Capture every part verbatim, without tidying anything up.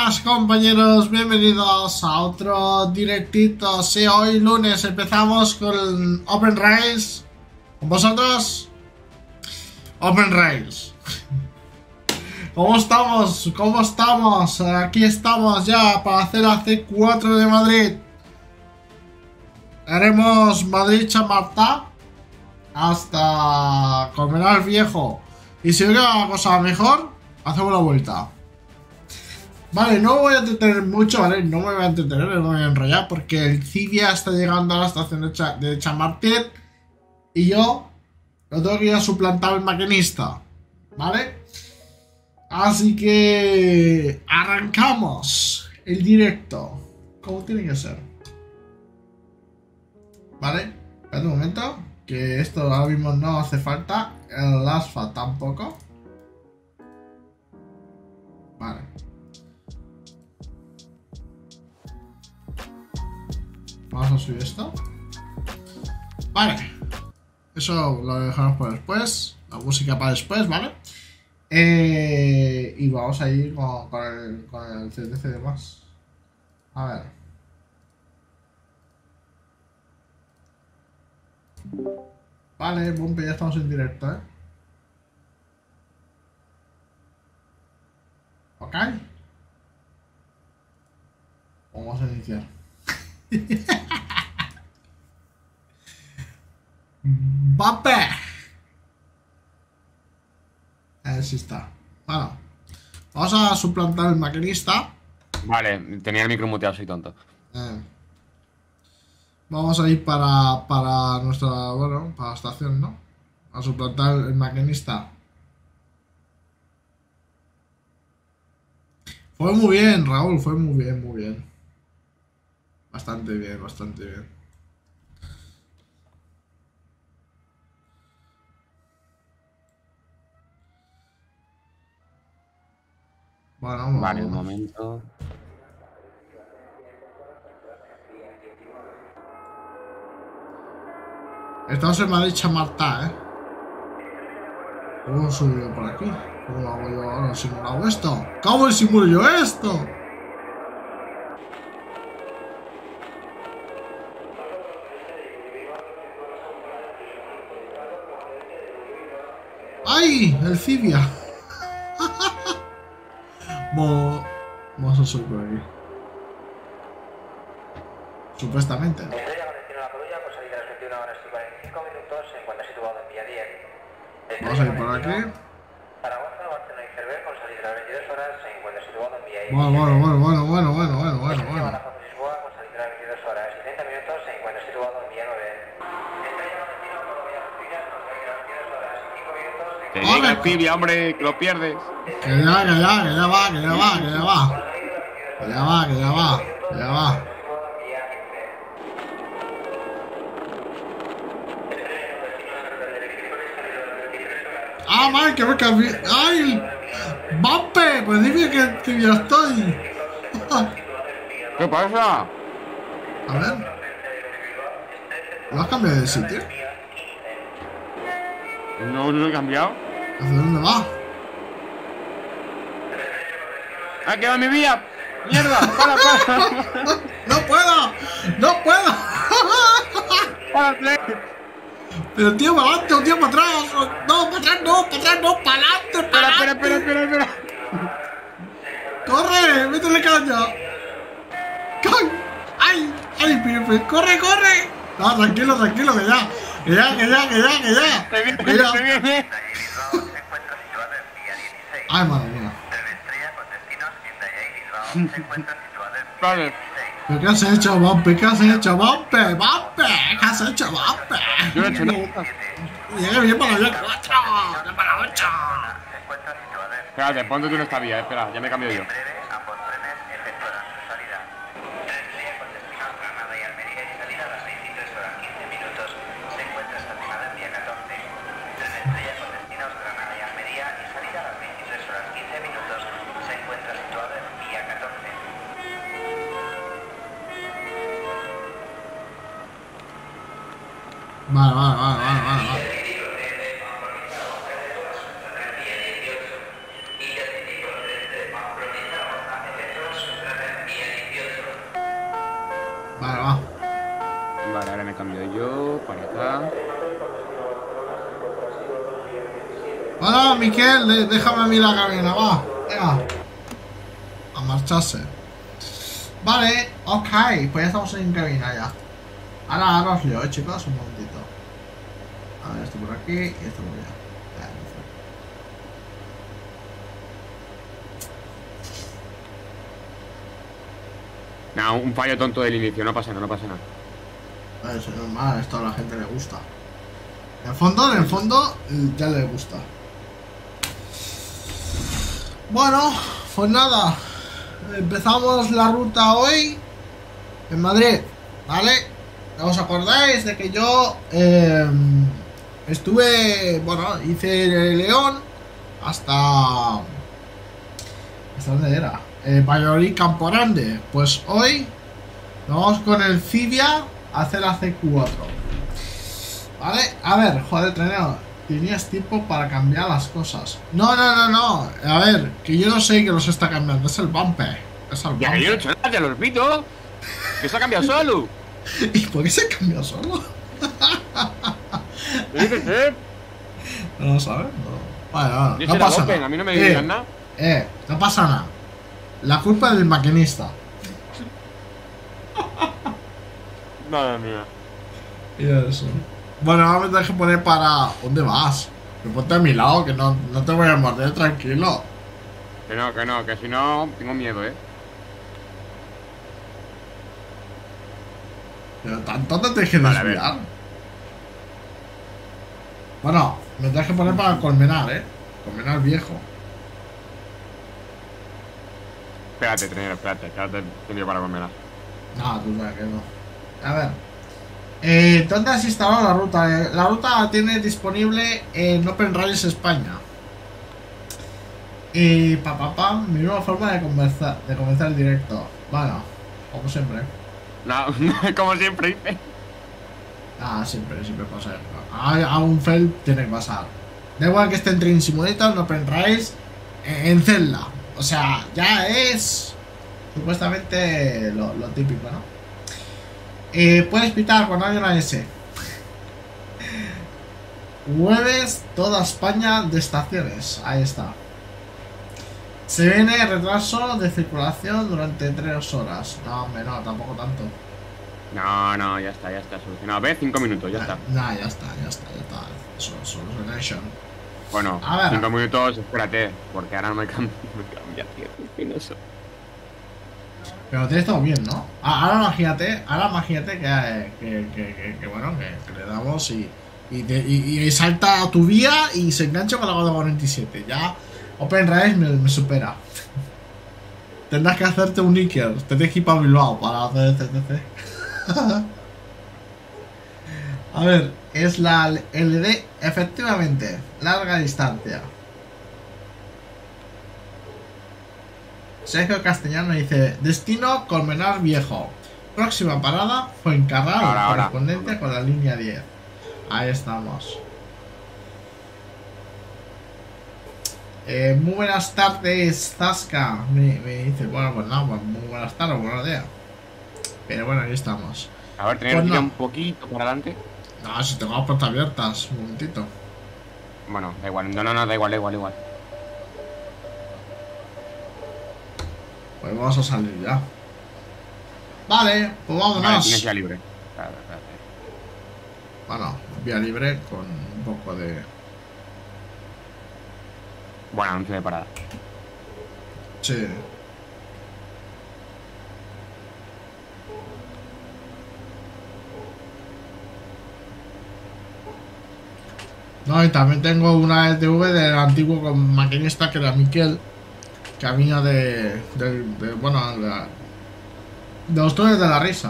buenas compañeros, bienvenidos a otro directito. Sí, hoy lunes empezamos con Open Rails. ¿Con vosotros? Open Rails. ¿Cómo estamos? ¿Cómo estamos? Aquí estamos ya para hacer la C cuatro de Madrid. Haremos Madrid-Chamartín hasta Colmenar Viejo. Y si hubiera una cosa mejor, hacemos la vuelta. Vale, no voy a entretener mucho, ¿vale? No me voy a entretener, no me voy a enrollar porque el Civia está llegando a la estación de, Cha de Chamartín y yo lo tengo que ir a suplantar al maquinista, ¿vale? Así que arrancamos el directo como tiene que ser, ¿vale? Espera un momento, que esto ahora mismo no hace falta, el asfalto tampoco. Vale. Vamos a subir esto. Vale. Eso lo dejamos por después. La música para después, ¿vale? Eh, y vamos a ir con, con el, con el C D C de más. A ver. Vale, Bumpe, ya estamos en directo, ¿eh? Ok. Vamos a iniciar. ¡Bape! A ver si está. Bueno, vamos a suplantar el maquinista. Vale, tenía el micro muteado, soy tonto. Eh. Vamos a ir para, para nuestra, bueno, para la estación, ¿no? A suplantar el maquinista. Fue muy bien, Raúl, fue muy bien, muy bien. Bastante bien, bastante bien. Bueno, vamos. Vale, un momento. Estamos en Madrid Chamartín, ¿eh? ¿Cómo subo yo por aquí? ¿Cómo lo hago yo ahora? ¿Simulado esto? ¿Cómo simulo yo esto? ¡Ay! El Civia. Vamos a subir por aquí. Supuestamente. Vamos a ir por aquí. Bueno, bueno, bueno, bueno, bueno, bueno, bueno, bueno, bueno. Te llega el Civia, hombre, que lo pierdes. Que ya, que ya, que ya va, que ya va, que ya va. Que ya va, que ya va, que ya va. Ah, mal, que me cambié. ¡Ay! ¡Bampe! Pues dime que, que ya estoy. ¿Qué pasa? A ver. ¿Lo has cambiado de sitio? No, no lo he cambiado. ¿Hacia dónde va? ¡Ah, que va mi vía! ¡Mierda! ¡Para, para! ¡No puedo! ¡No puedo! ¡Para, play! Pero tío, para adelante, un tío para atrás. No, para atrás, no, para atrás, no, para adelante, para Espera, adelante. espera, espera, espera, espera. ¡Corre! ¡Métele caña! ¡Can! ¡Ay! ¡Ay, pibe! ¡Corre, corre! No, tranquilo, tranquilo, que ya. Que ya, que ya, que ya, que ya. Te viene, Que ya. te viene. Ay, madre mía. Vale. ¿Pero qué has hecho, Bampe? ¿Qué has hecho, Bampe? ¡Bampe! ¿Qué has hecho, Bampe? Yo no he hecho nada. Llegué bien para la vía cuatro, no para la ocho. Espérate, ponte tú en esta vía, espera, ya me cambio yo. Vale, vale, vale, vale, vale, vale. yo, yo, para acá. Hola, Miquel, de- déjame a mí la cabina, va. Venga. A marcharse. Vale, ok, pues ya estamos en cabina ya. Ahora, ahora os leo, eh, chicos, un momentito. A ver, esto por aquí y esto por allá. Ya, No, un fallo tonto del inicio, no pasa nada, no pasa nada. no sé. Eso es normal, esto a la gente le gusta. En el fondo, en el fondo, ya le gusta. Bueno, pues nada. Empezamos la ruta hoy en Madrid, ¿vale? ¿Os acordáis de que yo eh, estuve, bueno, hice León hasta... ¿Hasta dónde era? Eh, Valladolid, Campo Grande. Pues hoy vamos con el Cydia a hacer la C cuatro. ¿Vale? A ver, joder, treneo, tenías tiempo para cambiar las cosas. No, no, no, no. A ver, que yo no sé que los está cambiando. Es el bumper. Es el Ya, bumper. yo no he hecho nada, ya lo repito. Que se ha cambiado solo. ¿Y por qué se cambió solo? ¿Qué dices, eh? No lo sabes. No. Vale, vale, Yo no soy la pasa Open, nada. a mí no me eh, digan nada. Eh, no pasa nada. La culpa es del maquinista. Madre mía. Y eso. Bueno, ahora me tengo que poner para... ¿Dónde vas? Que ponte a mi lado, que no, no te voy a morder, tranquilo. Que no, que no, que si no, tengo miedo, eh. Pero tanto te tienes que Vale, a ver. desviar. Bueno, me tengo que poner para Colmenar, eh. Colmenar viejo. Espérate, trenero, espérate, espérate, te lío para comer. No, tú sabes que no. A ver. Eh, ¿Dónde has instalado la ruta? Eh, la ruta la tienes disponible en Open Rails España. Y pa pa pa, mi nueva forma de comenzar, de comenzar el directo. Bueno, como siempre. No, como siempre dice. Ah, siempre, siempre pasa. A, a un fail tiene que pasar. Da igual que esté en Train Simulator, en Open Rails, en, en Zelda. O sea, ya es supuestamente lo, lo típico, ¿no? Eh, puedes pitar cuando hay una S. Mueves toda España de estaciones. Ahí está. Se viene retraso de circulación durante tres horas. No, hombre, no, tampoco tanto. No, no, ya está, ya está solucionado. Ve, cinco minutos, ya está. Nah, ya está, ya está, ya está. Eso, solution. Bueno, A ver. cinco minutos, espérate, porque ahora no me cambia, me cambia, tío, eso. Pero tienes todo bien, ¿no? Ah, ahora imagínate, ahora imagínate que, que, que, que, que bueno, que, que le damos y, y, te- y- y salta a tu vía y se engancha con la Goda cuarenta y siete. Ya Open Rails me, me supera. Tendrás que hacerte un Iker, tendrás que ir para Bilbao para hacer C T C. A ver, es la L D, efectivamente, larga distancia. Sergio Castellano dice: destino Colmenar Viejo. Próxima parada Fuencarral, Ahora, ahora. correspondiente con la línea diez. Ahí estamos. Eh, muy buenas tardes, Zasca. Me, me dice, bueno, pues nada, pues muy buenas tardes, buenos días. Pero bueno, ahí estamos. A ver, tener Pues que ir no. un poquito para adelante. No, si tengo las puertas abiertas, un momentito. Bueno, da igual, no, no, no, da igual, da igual, da igual. Pues vamos a salir ya. Vale, pues Vale, vámonos. tienes ya libre. Claro, espérate. Bueno, vía libre con un poco de... Bueno, anuncio de parada. Sí. No, y también tengo una E T V del antiguo con maquinista que era Miquel, que venía de, de, de bueno, de, la- de los túneles de la risa.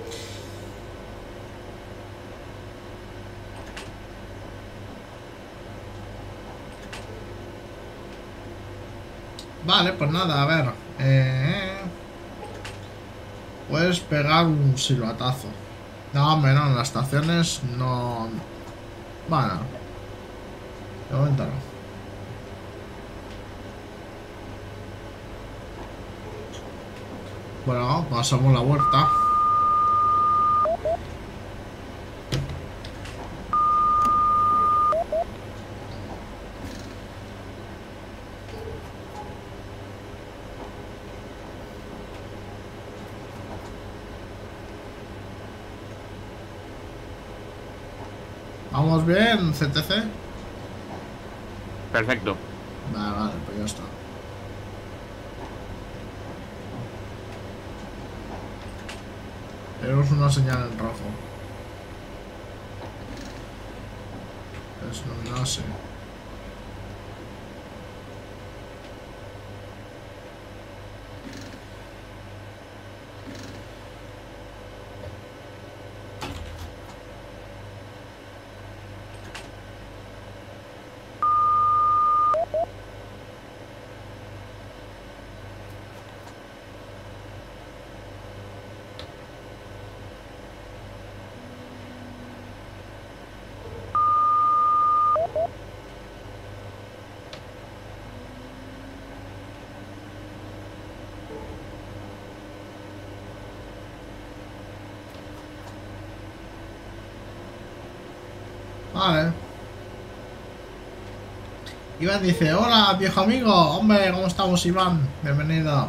Vale, pues nada, a ver. Eh, puedes pegar un silbatazo. No, hombre, no, en las estaciones no... Bueno. De momento no. Bueno, pasamos la vuelta. ¿Vamos bien, C T C? Perfecto. Vale, vale, pues ya está. Tenemos una señal en rojo. Es no sé. Vale. Iván dice, hola viejo amigo. Hombre, ¿cómo estamos, Iván? Bienvenido.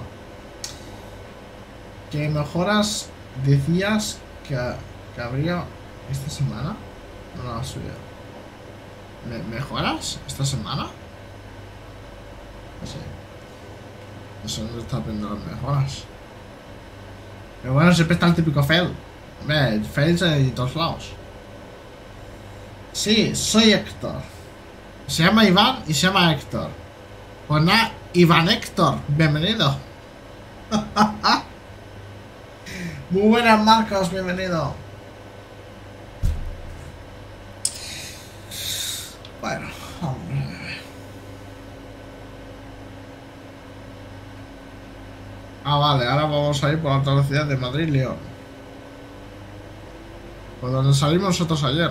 ¿Qué mejoras decías que, que habría esta semana? No la has subido. ¿Me ¿Mejoras esta semana? No sé. No sé dónde está viendo las mejoras. Pero bueno, siempre está el típico fail. Hombre, fails en todos lados. Sí, soy Héctor. Se llama Iván y se llama Héctor. Pues nada, Iván Héctor, bienvenido. Muy buenas, Marcos, bienvenido. Bueno, hombre. Ah, vale, ahora vamos a ir por la alta velocidad de Madrid-León. Por donde salimos nosotros ayer.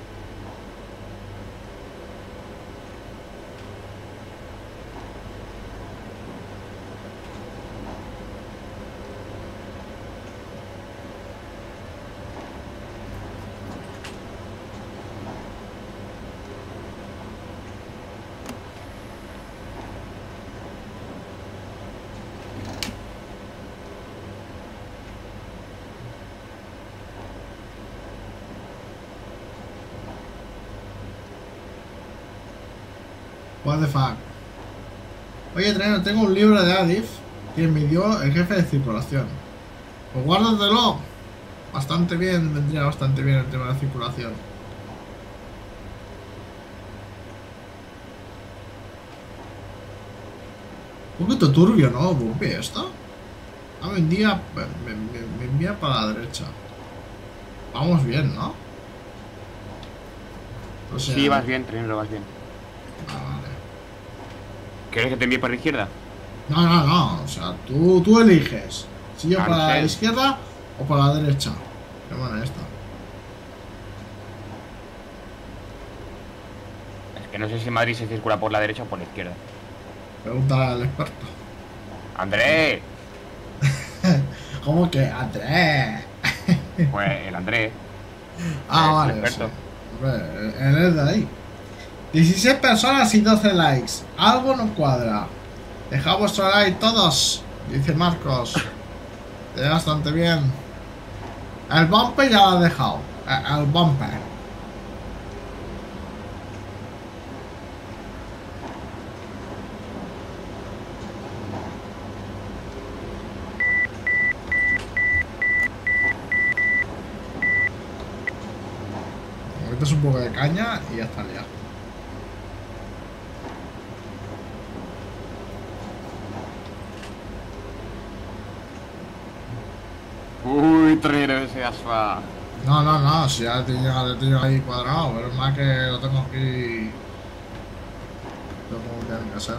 What the fuck. Oye, Trainer, tengo un libro de Adif que me dio el jefe de circulación. Pues guárdatelo. Bastante bien, vendría bastante bien el tema de circulación. Un poquito turbio, ¿no? Bumpy esto. Ah, me envía, me, me, me envía para la derecha. Vamos bien, ¿no? O sea, sí, vas bien, Trainer, vas bien. Ah, vale. ¿Quieres que te envíe para la izquierda? No, no, no. O sea, tú, tú eliges. Si yo para la Ángel. izquierda o para la derecha. Qué buena esta. Es que no sé si Madrid se circula por la derecha o por la izquierda. Pregúntale al experto. ¡Andrés! ¿Cómo que Andrés? Pues el Andrés. Ah, Es vale. el experto. Sí. Hombre, él es de ahí. dieciséis personas y doce likes. Algo no cuadra. Dejad vuestro like todos, dice Marcos. Está bastante bien. El bumper ya lo ha dejado. El, el bumper. Le metes un poco de caña y ya está liado. Uy, Trainer, ese asfa. No, no, no, si ya te llega, te llega ahí cuadrado, pero es más que lo tengo aquí. Lo tengo que tener que hacer.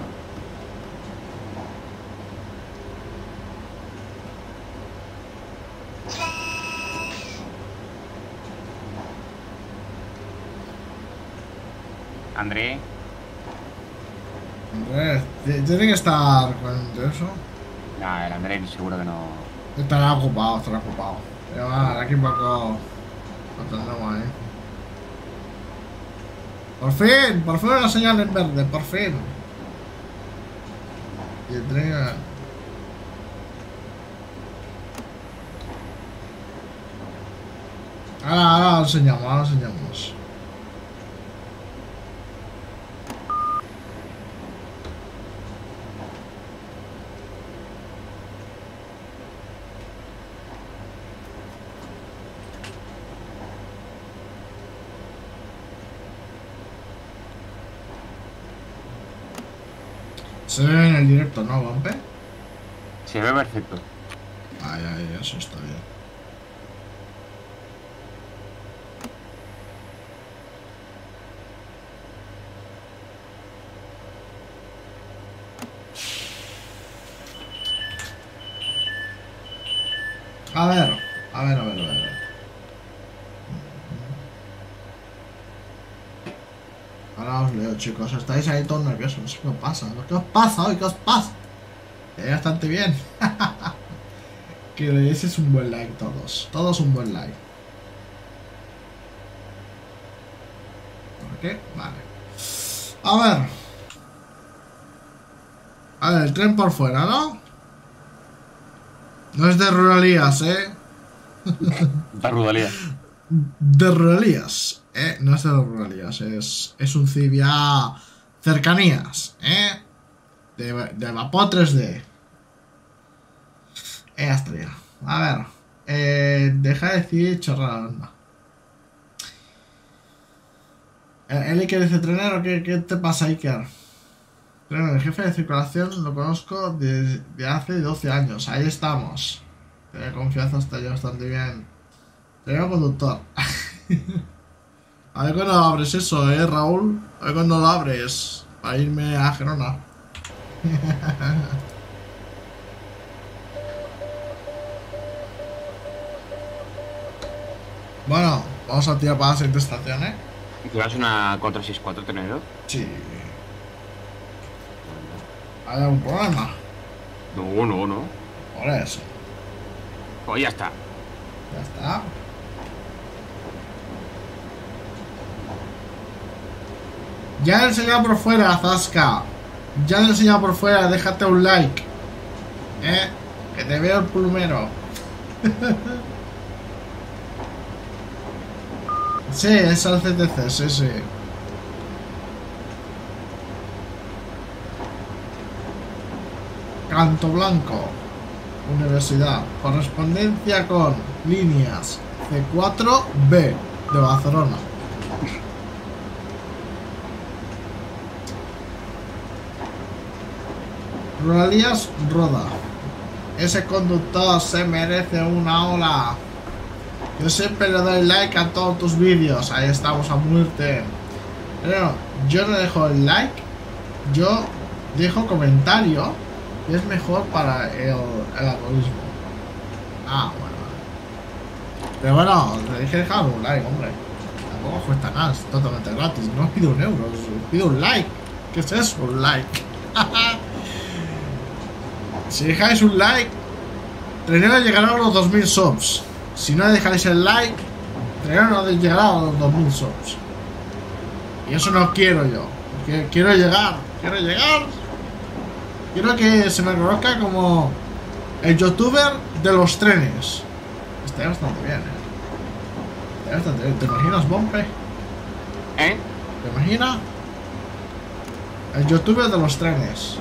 Andrés. Andrés, tiene que estar con eso. No, el Andrés seguro que no. Estará ocupado, estará ocupado. Pero va, aquí un poco. Lo tendremos ahí. Por fin, por fin una señal en verde, por fin. Y entrega. Ahora, ahora lo enseñamos, ahora lo enseñamos. Se ve en el directo, ¿no, Vampe? Se ve perfecto. Ay, ay, eso está bien. A ver, a ver, a ver, a ver. Ahora os leo, chicos. Estáis ahí todos nerviosos. No sé qué os pasa. ¿Qué os pasa hoy? ¿Qué os pasa? Eh, bastante bien. Que le deis un buen like todos. Todos un buen like. ¿Por qué? Vale. A ver. A ver, el tren por fuera, ¿no? No es de ruralías, ¿eh? Da rudalía. De ruralías, ¿eh? No es de ruralías, es, es un Civia cercanías, ¿eh? De, de Vapor tres D. Eh, hasta ya. A ver. Eh, deja de decir chorrada. ¿El Iker dice trenero? ¿Qué, qué te pasa, Iker? Trenero, el jefe de circulación lo conozco desde de hace doce años. Ahí estamos. Tener confianza está yo bastante bien. Trenero conductor. A ver cuando abres eso, eh, Raúl. A ver cuando lo abres. Para irme a Gerona. Bueno, vamos a tirar para la siguiente estación, ¿eh? ¿Llevas una cuatro seis cuatro tenedor? Sí. ¿Hay algún problema? No, no, no. Por eso. Pues ya está. Ya está. Ya he enseñado por fuera, Zasca. Ya he enseñado por fuera, déjate un like. ¿Eh? Que te veo el plumero. Sí, es el C T C, sí, sí. Canto Blanco. Universidad. Correspondencia con líneas C cuatro B de Barcelona. Ruralías Roda. Ese conductor se merece una ola. Yo siempre le doy like a todos tus vídeos. Ahí estamos a muerte. Pero yo no dejo el like. Yo dejo comentario. Y es mejor para el, el algoritmo. Ah, bueno. Pero bueno, tenéis que dejar un like, hombre. Tampoco cuesta nada, es totalmente gratis. No os pido un euro, os pido un like. ¿Qué es eso? Un like. Si dejáis un like, Trenero llegará a los dos mil subs. Si no dejáis el like, Trenero no llegará a los dos mil subs. Y eso no quiero yo. Quiero llegar, quiero llegar. Quiero que se me conozca como el youtuber de los trenes. Está bastante bien, eh. Está bastante bien. ¿Te imaginas, Bompe? ¿Eh? ¿Te imaginas? El youtuber de los trenes.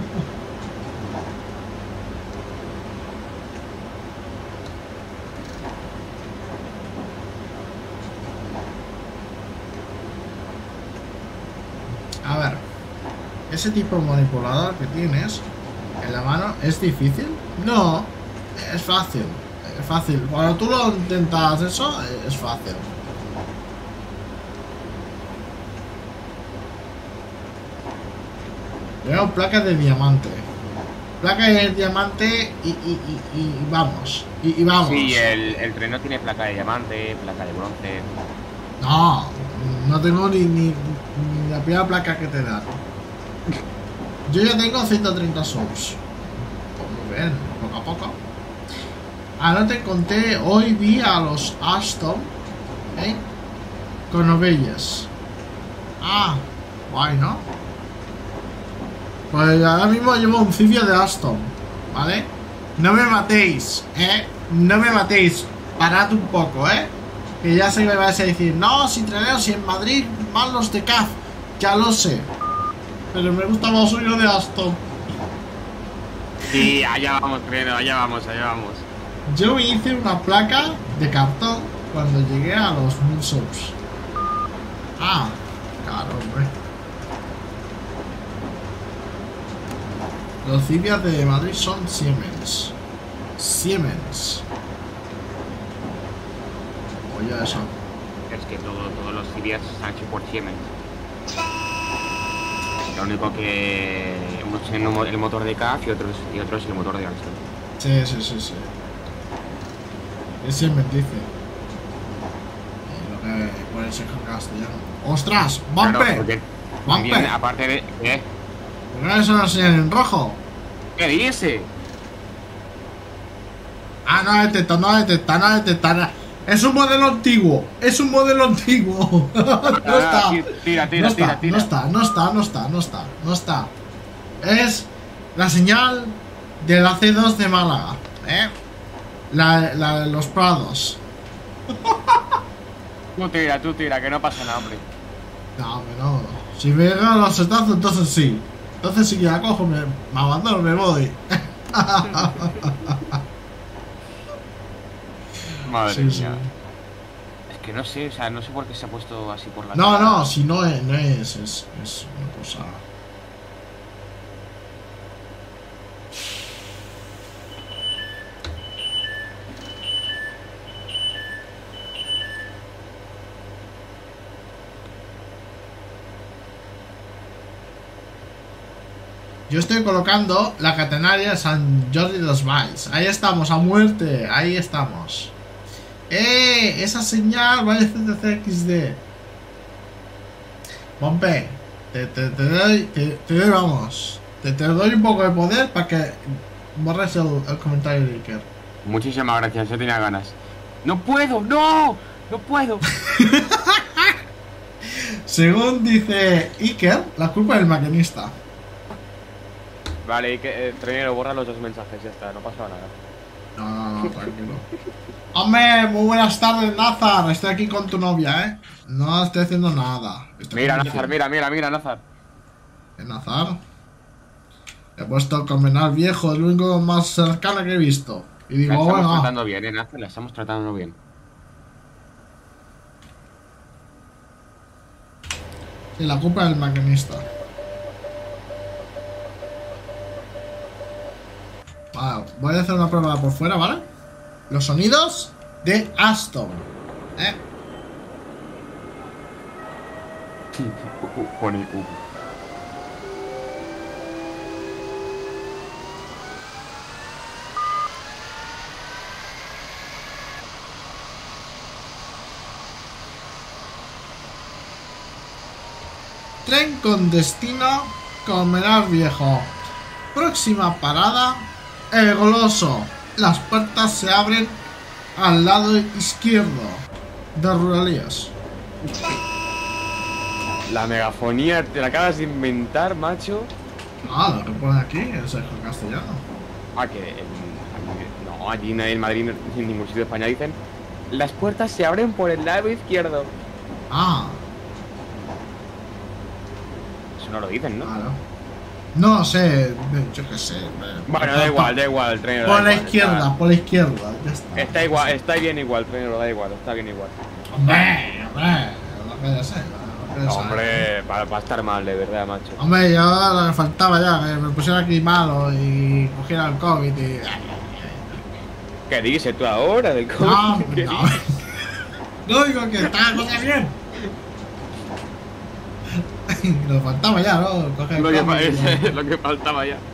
A ver, ese tipo de manipulador que tienes en la mano, ¿es difícil? No, es fácil, es fácil. Cuando tú lo intentas eso, es fácil. Veo placa de diamante. Placa de diamante y, y, y, y vamos, y, y vamos. Sí, el, el tren no tiene placa de diamante, placa de bronce. No, no tengo ni, ni, ni la primera placa que te dan. Yo ya tengo ciento treinta subs. Pues muy bien, poco a poco. Ahora te conté, hoy vi a los Aston, ¿eh? Con Novelles. Ah, guay, ¿no? Pues ahora mismo llevo un Civia de Aston, ¿vale? No me matéis, ¿eh? No me matéis. Parad un poco, ¿eh? Que ya sé que me vais a decir, no, si Trenero, si en Madrid van los de C A F. Ya lo sé. Pero me gusta más suyo de Aston. Sí, allá vamos, Trenero, allá vamos, allá vamos. Yo me hice una placa de cartón cuando llegué a los mil subs. Ah, claro, hombre. Los Civias de Madrid son Siemens. Siemens. Oye, eso. Es que todo, todos los Civias están hechos por Siemens. Lo único que uno es el motor de C A F y otro es, y otro es el motor de Alstom. Sí, sí, sí, sí. Es Siemens, dice. Y lo que puede ser con castellano. ¡Ostras! ¡Bumper! Claro, porque ¡Bumper! también, aparte de... ¿Qué? ¿Por qué eso no señal en rojo? ¿Qué dice? Ah, no detecta, no detecta, no detecta. Es un modelo antiguo. Es un modelo antiguo. No está. Tira, tira, No está, tira, tira. no está, no está, no está, no está, no está. Es la señal de la C dos de Málaga, ¿eh? La, la de los Prados. Tú tira, tú tira, que no pasa nada, hombre. No, hombre, no. Si me llegan los setazos, entonces sí. Entonces sí que la cojo, me, me abandono, me voy. Madre Sí, mía. sí. Es que no sé, o sea, no sé por qué se ha puesto así por la No, cara. no, si no es, no es, es, es una cosa. Yo estoy colocando la catenaria San Jordi de los Valls. Ahí estamos, a muerte. Ahí estamos. ¡Eh! Esa señal vale C T C X D. Pompe, te, te, te doy, te, te doy, vamos. Te, te doy un poco de poder para que borres el, el comentario de Iker. Muchísimas gracias, yo tenía ganas. ¡No puedo! ¡No! ¡No puedo! Según dice Iker, la culpa es del maquinista. Vale, y que eh, trainero, borra los dos mensajes, ya está, no pasa nada. No, no, no, tranquilo. Hombre, muy buenas tardes, Nazar. Estoy aquí con tu novia, ¿eh? No estoy haciendo nada. Estoy Mira, conduciendo. Nazar, mira, mira, mira, Nazar. ¿En Nazar? He puesto el Comenar viejo, es lo único más cercano que he visto. Y digo, La estamos bueno, tratando bien, eh, Nazar, la estamos tratando bien. sí, la culpa es del maquinista. Vale, voy a hacer una prueba por fuera, ¿vale? Los sonidos de Aston, ¿eh? Pone U. Tren con destino Comenar viejo. Próxima parada, El Goloso. Las puertas se abren al lado izquierdo de Ruralías. La megafonía te la acabas de inventar, macho. Ah, lo que pone aquí es el castellano. Ah, que en- no, allí en en Madrid, en ningún sitio de España dicen las puertas se abren por el lado izquierdo. Ah, Eso no lo dicen, ¿no? claro. No sé, yo qué sé. Bueno, da igual, da igual, el trainero. Por da la igual, izquierda, Está, por la izquierda, ya está. está igual, está bien igual, trainero, da igual, está bien igual. Hombre, hombre, lo que ya sé. Lo que ya sé. Hombre, para, para estar mal, de verdad, macho. Hombre, yo lo que faltaba ya, que me pusiera aquí malo y cogiera el COVID y... ¿Qué dices tú ahora del COVID? No, ¿Qué no. dices? No digo que está la cosa bien. Lo faltaba ya, ¿no? Coger el Lo que, COVID fa- y- es lo que faltaba ya.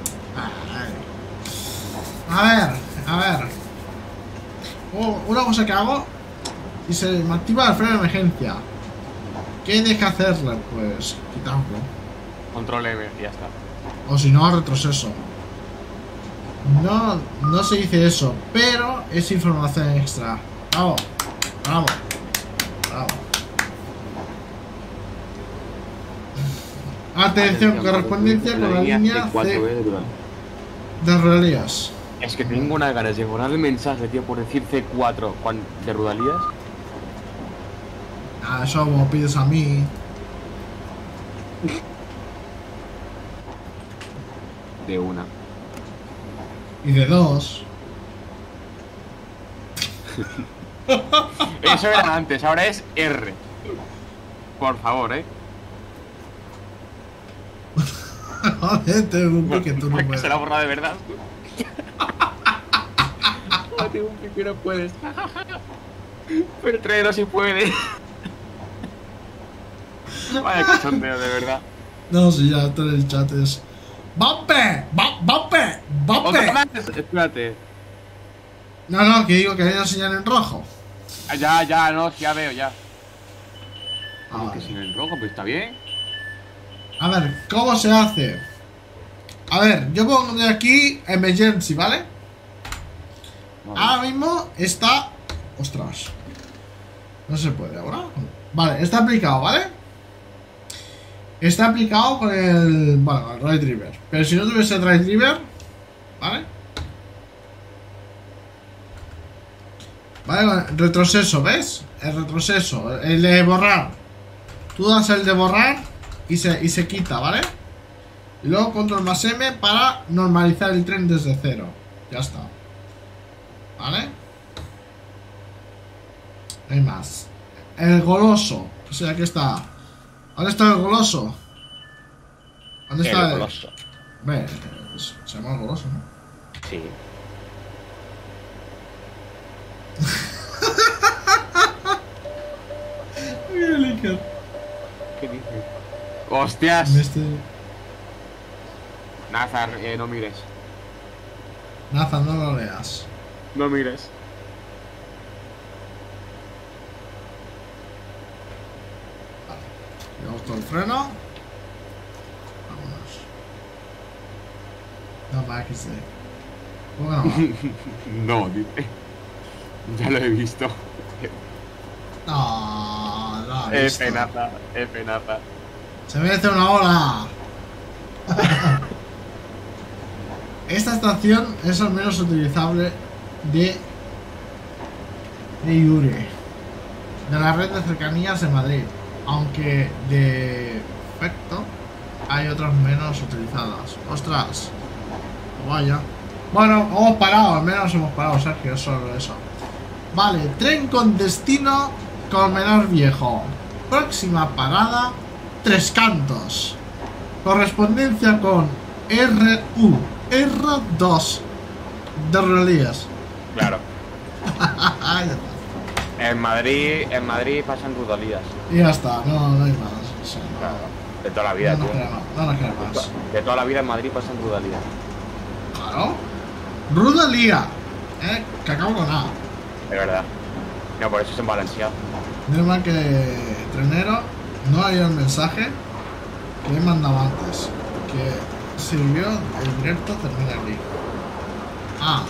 A ver, a ver. Oh, una cosa que hago, si se me activa el freno de emergencia, ¿qué hay que hacerle? Pues quitarlo. Control M, y ya está. O si no, retroceso. No, no se dice eso, pero es información extra. Bravo, bravo, bravo. Atención, correspondencia con la línea C de Rodalías. Es que tengo unas ganas de borrar el mensaje, tío, por decir C cuatro cuan- de Rodalías. Ah, eso como pides a mí. De una. Y de dos. Eso era antes, ahora es R. Por favor, eh. Joder, te un que tú no Que puedes. se la borra de verdad. Joder, un que no puedes. Pero el traidor sí puede. Vaya cachondeo, de verdad. No, si ya todo el chat es. ¡Bampe! ¡Ba- ¡Bampe! ¡Bampe! ¿Otra vez? Espérate. No, no, que digo que hay una señal en rojo. Ah, ya, ya, no, ya veo, ya. Ah, Como que vale. sin el rojo, pues está bien. A ver, ¿cómo se hace? A ver, yo pongo de aquí emergency, ¿vale? Vale. Ahora mismo está... Ostras. No se puede ahora. Vale, está aplicado, ¿vale? Está aplicado con el... Bueno, el Drive Driver. Pero si no tuviese el Drive Driver, ¿vale? Vale, con retroceso, ¿ves? El retroceso, el de borrar. Tú das el de borrar y se, y se quita, ¿vale? Y luego control más M para normalizar el tren desde cero. Ya está. ¿Vale? Hay más. El goloso. O sea, aquí está. ¿Dónde está el goloso? ¿Dónde está El goloso. Ve, es- se llama el goloso, ¿no? Sí. Mira el Iker. ¿Qué dices? ¡Hostias! Este... Nazar, eh, no mires. Nathan, no lo leas. No mires. Llevamos todo el freno. Vámonos. No, para que se... ¿Cómo que no va? No, dice. Ya lo he visto. No, no, Eh, listo. penaza, eh, penaza. Se merece una hora. Esta estación es al menos utilizable de de Iure, de la red de cercanías de Madrid, aunque de efecto hay otras menos utilizadas. Ostras, vaya. Bueno, hemos parado, al menos hemos parado, Sergio, es solo eso. Vale, tren con destino Colmenar Viejo. Próxima parada, Tres Cantos. Correspondencia con R U R dos de Relías. Claro. Ya está. En Madrid, en Madrid pasan Rodalías. Y ya está, no, no hay más. O sea, no, Claro. De toda la vida, no nos tío. queda más, no nos queda más. De toda la vida en Madrid pasan Rodalías. Claro. Rudalía. Eh, cacao con A. De verdad. No, por eso es en Valencia. Menos mal que Trenero no ha ido el mensaje que he mandado antes. Que sirvió el directo termina aquí. Ah.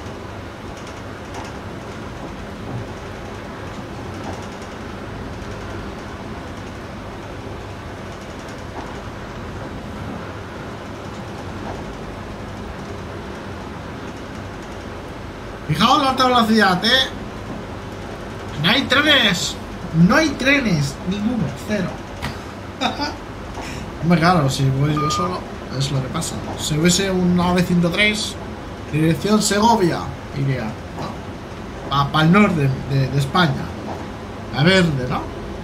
Fijaos en la alta velocidad, eh. No hay trenes. No hay trenes. Ninguno. Cero. Hombre, claro, si voy yo solo, es lo que pasa. Si hubiese un A V ciento tres, dirección Segovia, iría, ¿no? Para el norte de, de España. La verde, ¿no?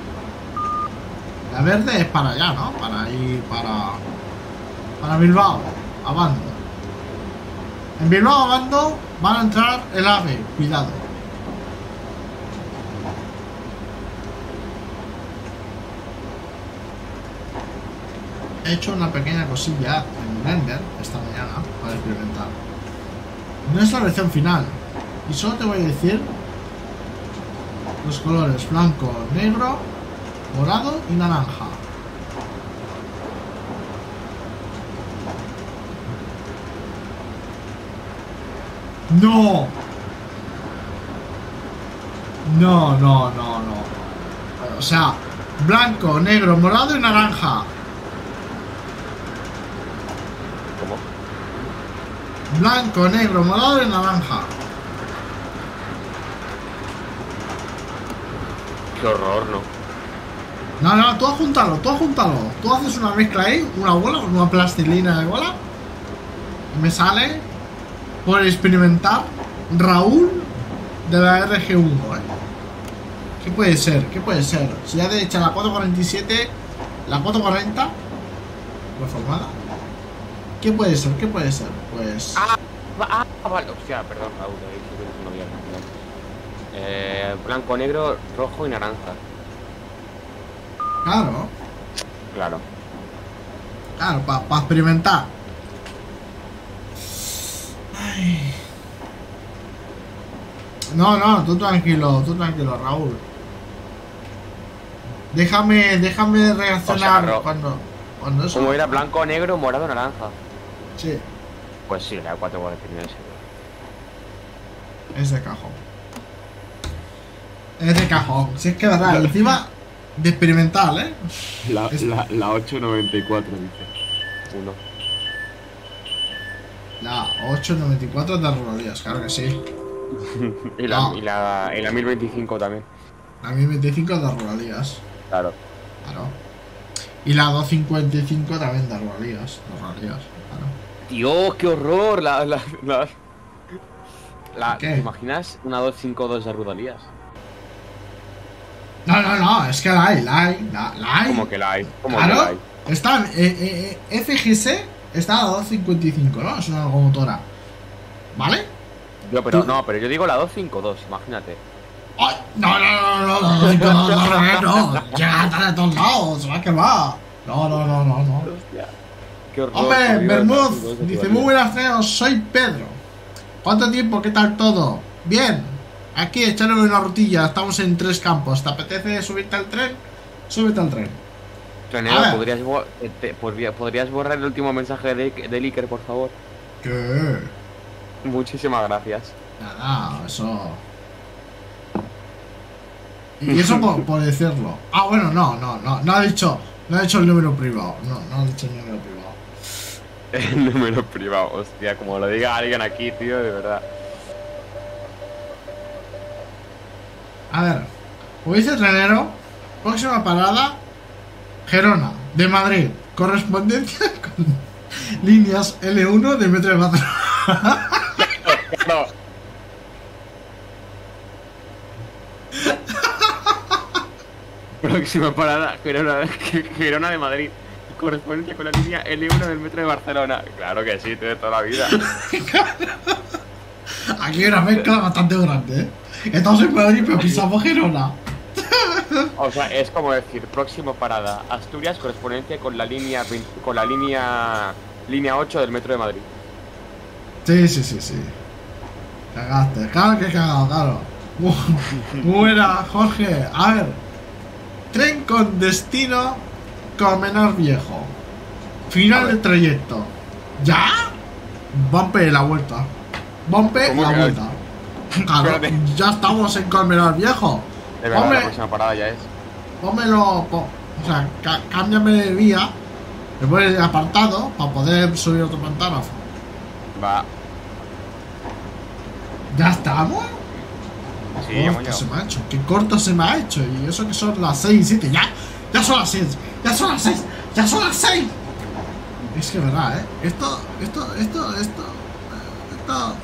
La verde es para allá, ¿no? Para ir para... Para Bilbao, Abando. En Bilbao, Abando, van a entrar el AVE, cuidado. He hecho una pequeña cosilla en Blender esta mañana para experimentar. No es la versión final. Y solo te voy a decir los colores blanco, negro, morado y naranja. ¡No! No, no, no, no. O sea, blanco, negro, morado y naranja. ¿Cómo? Blanco, negro, morado y naranja. Qué horror, ¿no? No, no, tú ajúntalo, tú ajúntalo. Tú haces una mezcla ahí, una bola, una plastilina de bola. Y me sale, por experimentar, Raúl de la R G uno, ¿eh? ¿Qué puede ser? ¿Qué puede ser? Si ya de hecho la cuatrocientos cuarenta y siete, la cuatrocientos cuarenta reformada, ¿Qué puede ser? ¿Qué puede ser? Pues... Ah, ah, vale. Hostia, perdón, Raúl, he dicho que no había nada. Eh, blanco, negro, rojo y naranja. Claro, Claro. claro, para pa experimentar. Ay. No, no, tú tranquilo, tú tranquilo, Raúl. Déjame, déjame reaccionar O sea, cuando, cuando eso. Como era blanco, negro, morado, naranja. Sí, Pues sí, la cuatro por definir ese. es de cajón. Es de cajón. Si es que verdad, encima de experimental, ¿eh? La, Es- la, la ocho noventa y cuatro dice. Uno. La ocho noventa y cuatro de rodillas, claro que sí. Y la, No. y la, y la mil veinticinco también. La mil veinticinco de rodillas, Claro. claro. Y la doscientos cincuenta y cinco también de rodillas, de rodillas, claro. Dios, qué horror. La, la, la, la- ¿Qué? ¿Te imaginas una doscientos cincuenta y dos de Rudalías? No, no, no, es que la hay, la hay, la, la hay. ¿Cómo que la hay? ¿Cómo que la Claro, hay? están, eh, eh, eh, F G C está a doscientos cincuenta y cinco, ¿no? Es una locomotora. ¿Vale? Yo, pero Tú- no, pero yo digo la doscientos cincuenta y dos, imagínate. ¡Ay! No, no, no, no, no, no, no, no, no, no, no. Llega a estar de todos lados, se va que va. No, no, no, no, no. Hostia. Qué horror. Hombre, amigo, la Bermud, doscientos cincuenta y dos de dice, Rudalías. muy buenas feos, soy Pedro. ¿Cuánto tiempo? ¿Qué tal todo? Bien. Aquí, echándole una rutilla, estamos en tres campos. ¿Te apetece subirte al tren? Súbete al tren. Trenero, A ver. ¿podrías, bo- eh, te- podría- ¿podrías borrar el último mensaje de, de Iker, por favor? ¿Qué? Muchísimas gracias. Nada, eso... Y eso por, por decirlo. Ah, bueno, no, no, no, no ha dicho, no ha dicho el número privado. No, no ha dicho el número privado. El número privado, hostia, como lo diga alguien aquí, tío, de verdad. A ver, como dice Trenero, próxima parada, Gerona, de Madrid, correspondencia con líneas L uno de Metro de Barcelona. No. Próxima parada, Gerona, Gerona de Madrid. Correspondencia con la línea L uno del metro de Barcelona. Claro que sí, tío, de toda la vida. Aquí hay una mezcla bastante grande, ¿eh? Estamos en Madrid, pero pisamos Gerona. O sea, es como decir, próxima parada, Asturias, correspondencia con la línea veinte con la línea línea ocho del metro de Madrid. Sí, sí, sí, sí. Cagaste, claro que he cagado, claro. Muy, muy buena, Jorge. A ver. Tren con destino Colmenar Viejo. Final del trayecto. ¿Ya? Bumpe la vuelta. Bumpe ¿Cómo la que- vuelta. Claro, Espérate. ya estamos en Colmenar Viejo. De verdad, Hombre. la próxima parada ya es. Pónmelo, po- o sea, ca- cámbiame de vía. Me voy de apartado para poder subir otro pantallazo. Va. ¿Ya estamos? Sí, Qué hemos corto se llegado. me ha hecho, qué corto se me ha hecho. Y eso que son las seis y siete, ya, ya son las seis, ya son las seis, ya son las seis. Es que verdad, eh. Esto, esto, esto, esto, esto.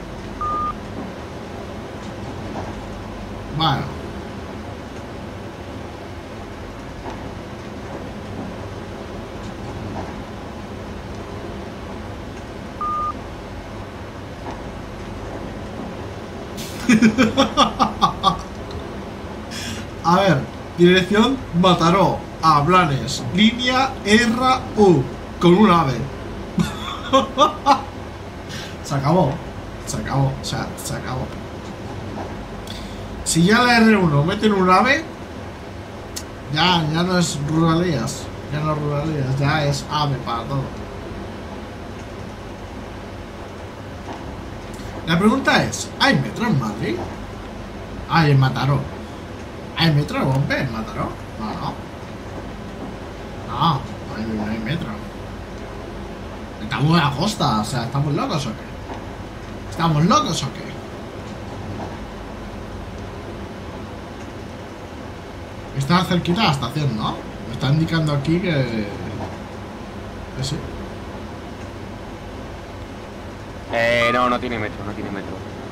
Bueno. A ver, dirección Mataró, a Blanes, línea R U, con un ave. Se acabó, se acabó, o sea, se acabó. Si ya la R uno meten un ave, ya, ya no es ruralías, ya no es ruralías, ya es ave para todo. La pregunta es, ¿hay metro en Madrid? Hay en Mataró. ¿Hay metro de Bombe en Mataró? No, no. No, no hay, no hay metro. Estamos en la costa, o sea, ¿estamos locos o qué? ¿Estamos locos o qué? Está cerquita de la estación, ¿no? Me está indicando aquí que... que sí. Eh, no, no tiene metro, no tiene metro.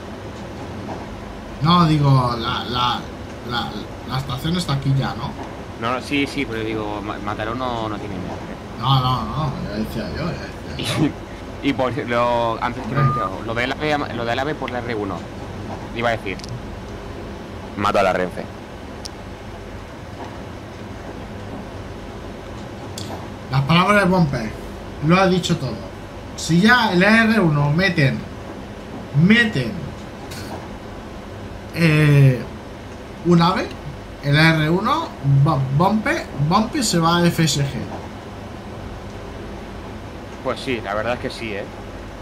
No, digo, la, la, la, la estación está aquí ya, ¿no? No, no, sí, sí, pero digo, Ma- Mataró no, no tiene metro. No, no, no, ya decía yo, ya decía Y, y por lo antes que lo he dicho, lo del AVE, lo del AVE por la R uno. Iba a decir. Mato a la Renfe. Las palabras de Bompe lo ha dicho todo. Si ya el R uno meten, meten eh, un AVE, el R uno, Bompe, Bompe se va a F S G. Pues sí, la verdad es que sí, eh.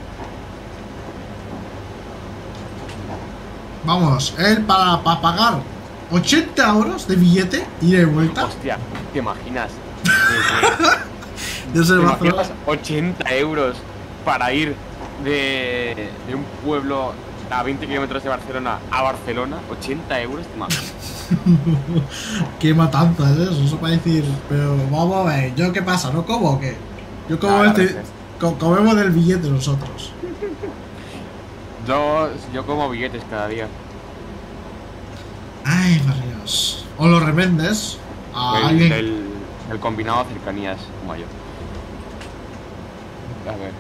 Vamos, él para, para pagar ochenta euros de billete y de vuelta. Hostia, ¿te imaginas? Yo ¿Te soy imaginas ochenta euros para ir de, de un pueblo a veinte kilómetros de Barcelona a Barcelona? ¿ochenta euros? ¿Te imaginas? Qué matanza es eso, eso para decir, pero vamos a ver, ¿yo qué pasa? ¿No como o qué? Yo como Claro, este, co comemos del billete nosotros. Yo, yo como billetes cada día. Ay, Dios. O lo revendes a El, alguien. el, el combinado cercanías como yo. A ver.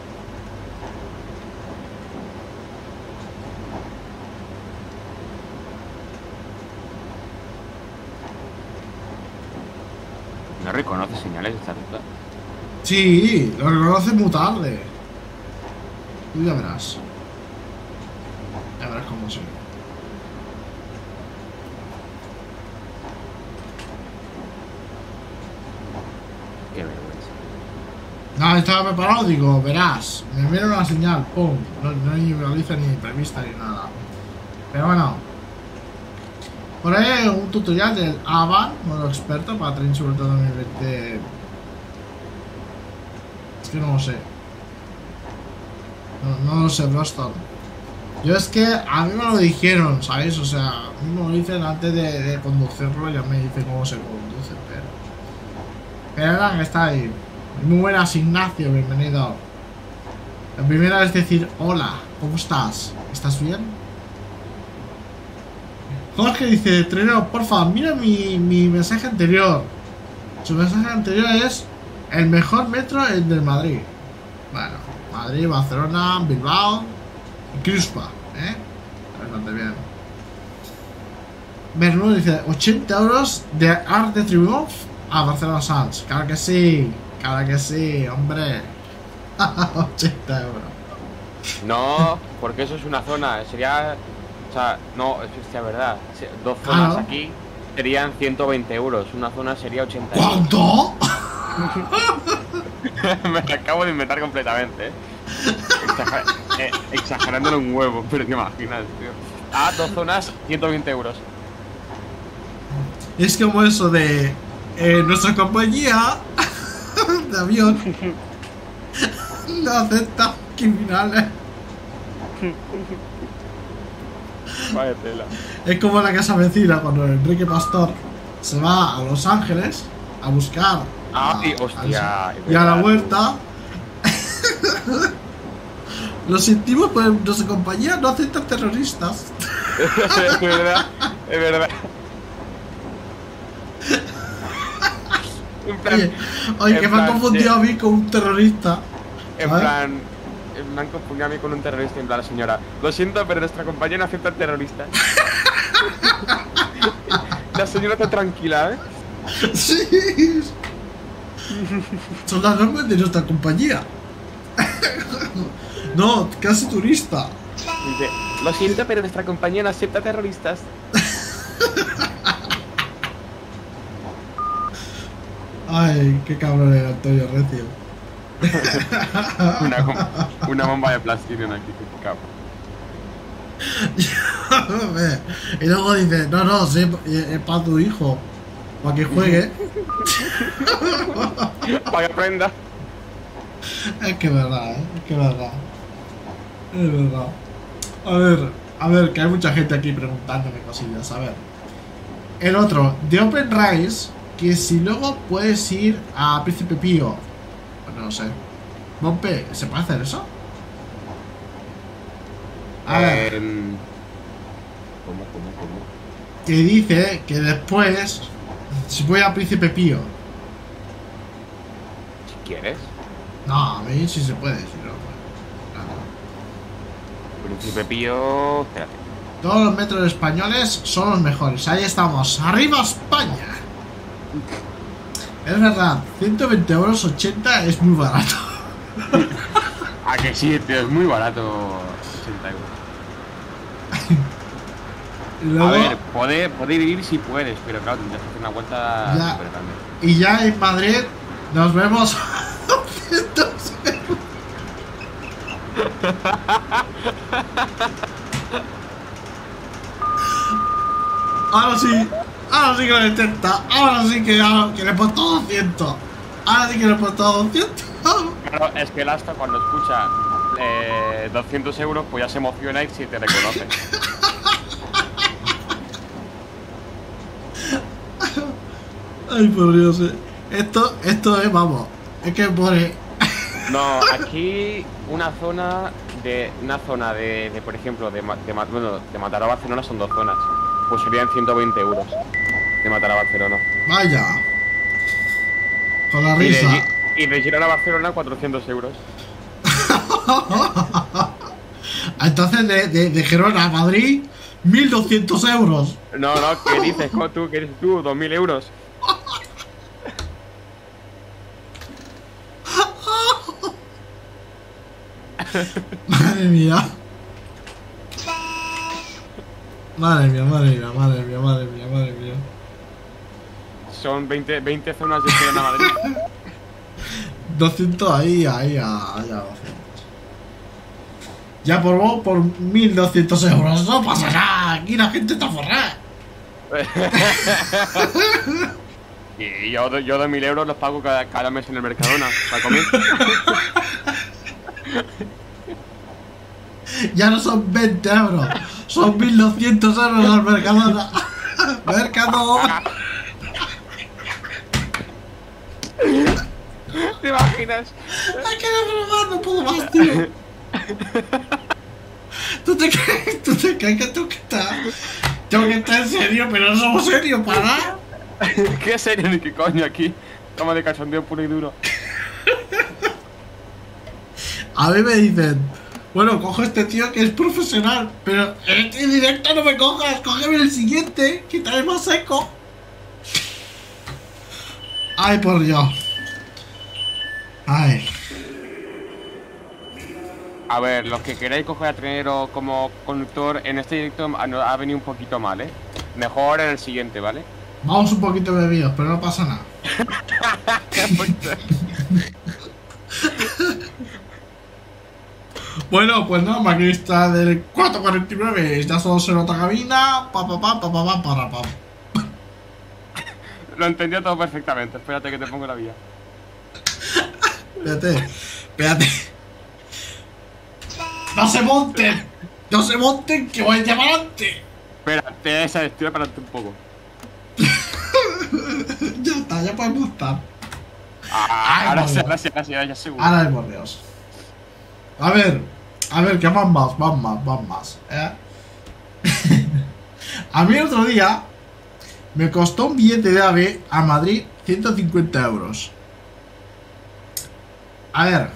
No reconoce señales de esta ruta. Sí, lo reconoce muy tarde. Tú ya verás. Ya verás cómo soy. Qué vergüenza. No, estaba preparado, digo, verás. Me viene una señal, pum. No, no hay ni realiza ni prevista ni nada. Pero bueno. Por ahí hay un tutorial del Avan, modo experto, para Train sobre todo dos mil veinte. Es que no lo sé. No, no lo sé, Broston. Yo es que a mí me lo dijeron, ¿sabéis? O sea, a mí me lo dicen antes de, de conducirlo, ya me dicen cómo se conduce, pero... Pero nada, que está ahí. Muy buenas, Ignacio, bienvenido. La primera es decir, hola, ¿cómo estás? ¿Estás bien? Jorge dice, Trenero, porfa, mira mi, mi mensaje anterior. Su mensaje anterior es el mejor metro es del Madrid. Bueno, Madrid, Barcelona, Bilbao y Crispa, ¿eh? Bastante bien. Bernudo dice, ochenta euros de Arc de Triumph a Barcelona Sands. Claro que sí, claro que sí, hombre. ochenta euros. No, porque eso es una zona. Sería... O sea, no, es que es verdad. Dos zonas Claro. aquí serían ciento veinte euros. Una zona sería ochenta euros. ¿Cuánto? Me la acabo de inventar completamente, ¿eh? Exager eh, exagerándolo un huevo, pero te imaginas, tío. Ah, dos zonas, ciento veinte euros. Es como eso de eh, nuestra compañía de avión no acepta criminales. Vaya tela. Es como la casa vecina cuando Enrique Pastor se va a Los Ángeles a buscar Ah, a, y hostia. a, y a la vuelta lo sentimos, pues nuestra compañía no acepta terroristas. Es verdad, es verdad. En plan, Oye, oye en que me han plan, confundido de- a mí con un terrorista. En ¿sabes? plan, eh, me han confundido a mí con un terrorista. En plan, la señora, lo siento, pero nuestra compañía no acepta terroristas. La señora está tranquila, ¿eh? Sí. Son las normas de nuestra compañía. No, casi turista. Dice, lo siento, pero nuestra compañía no acepta terroristas. Ay, qué cabrón era Antonio Recio. Una, bom- una bomba de plastilina aquí, qué cabrón. Y luego dice, no, no, sí, es para tu hijo, para que juegue. Para que aprenda. Es que es verdad, ¿eh? Es que es verdad. Es verdad. A ver, a ver, que hay mucha gente aquí preguntándome cosillas. A ver. El otro, de Open Rise, que si luego puedes ir a Príncipe Pío. Pues no lo sé. Bompe, ¿se puede hacer eso? A ver, Em, ¿Cómo, cómo, cómo? que dice que después, si voy a Príncipe Pío, Si quieres. No, a mí sí se puede, si no. Nada. Príncipe Pío. Espérate. Todos los metros españoles son los mejores. Ahí estamos. ¡Arriba España! Es verdad, ciento veinte euros ochenta es muy barato. Ah, que sí, tío, es muy barato. ochenta euros. Luego, a ver, poder, poder ir si puedes, pero claro, tendrás que hacer una vuelta Ya. súper grande. y ya en Madrid nos vemos a doscientos euros. Ahora sí, ahora sí que lo intenta. Ahora sí que, ahora que le he puesto doscientos. Ahora sí que le he puesto doscientos. Claro, es que el Asta cuando escucha eh, doscientos euros, pues ya se emociona y si te reconoce. Ay, por Dios. eh. Esto, esto es, vamos. Es que pone. No, aquí una zona de. Una zona de, de por ejemplo, de, Ma- de, Ma- bueno, de Mataró a Barcelona son dos zonas. Pues serían ciento veinte euros de Mataró a Barcelona. Vaya. Con la Y de, risa. Gi- y de Girona a Barcelona cuatrocientos euros. Entonces, de, de, de Gerona a Madrid, mil doscientos euros. No, no, ¿qué dices? ¿Cómo tú? ¿Qué eres tú? ¿dos mil euros? Madre mía. Madre mía, madre mía, madre mía, madre mía, madre mía. Son veinte, veinte zonas de Girona a Madrid. doscientos ahí, ahí, ahí, ahí. Ya por vos, por mil doscientos euros. No pasa nada. Aquí la gente está forrada. Y yo, yo dos mil euros los pago cada, cada mes en el Mercadona para comer. Ya no son veinte euros. Son mil doscientos euros al Mercadona. Mercadona. ¿Te imaginas? Hay que bromar, no puedo más, tío. ¿Tú te crees, tú te crees que tú que estás? Tengo que estar en serio, pero no somos serios para nada. ¿Qué serio ni qué coño aquí? Toma de cachondeo puro y duro. A mí me dicen, bueno, cojo este tío que es profesional, pero en este directo no me cojas, cógeme el siguiente, que está más seco. Ay, por Dios. Ay. A ver, los que queráis coger a Trenero como conductor en este directo ha, no- ha venido un poquito mal, ¿eh? Mejor en el siguiente, ¿vale? Vamos un poquito bebidos, pero no pasa nada. Bueno, pues nada, maquinista del cuatro cuarenta y nueve, ya solo se nota cabina, pa pa pa pa pa pa para pa. Lo entendió todo perfectamente. Espérate que te pongo la vía. Espérate, espérate. ¡No se monten! ¡No se monten, que voy a llamar antes! Espérate, esa estoy para un poco. Ya está, ya podemos estar. Ah, Ay, ahora por sí, Dios. ahora sí, ahora sí, ahora ya seguro. Ahora de por Dios. A ver, a ver, que van más, van más, van más. ¿eh? A mí el otro día me costó un billete de AVE a Madrid ciento cincuenta euros. A ver.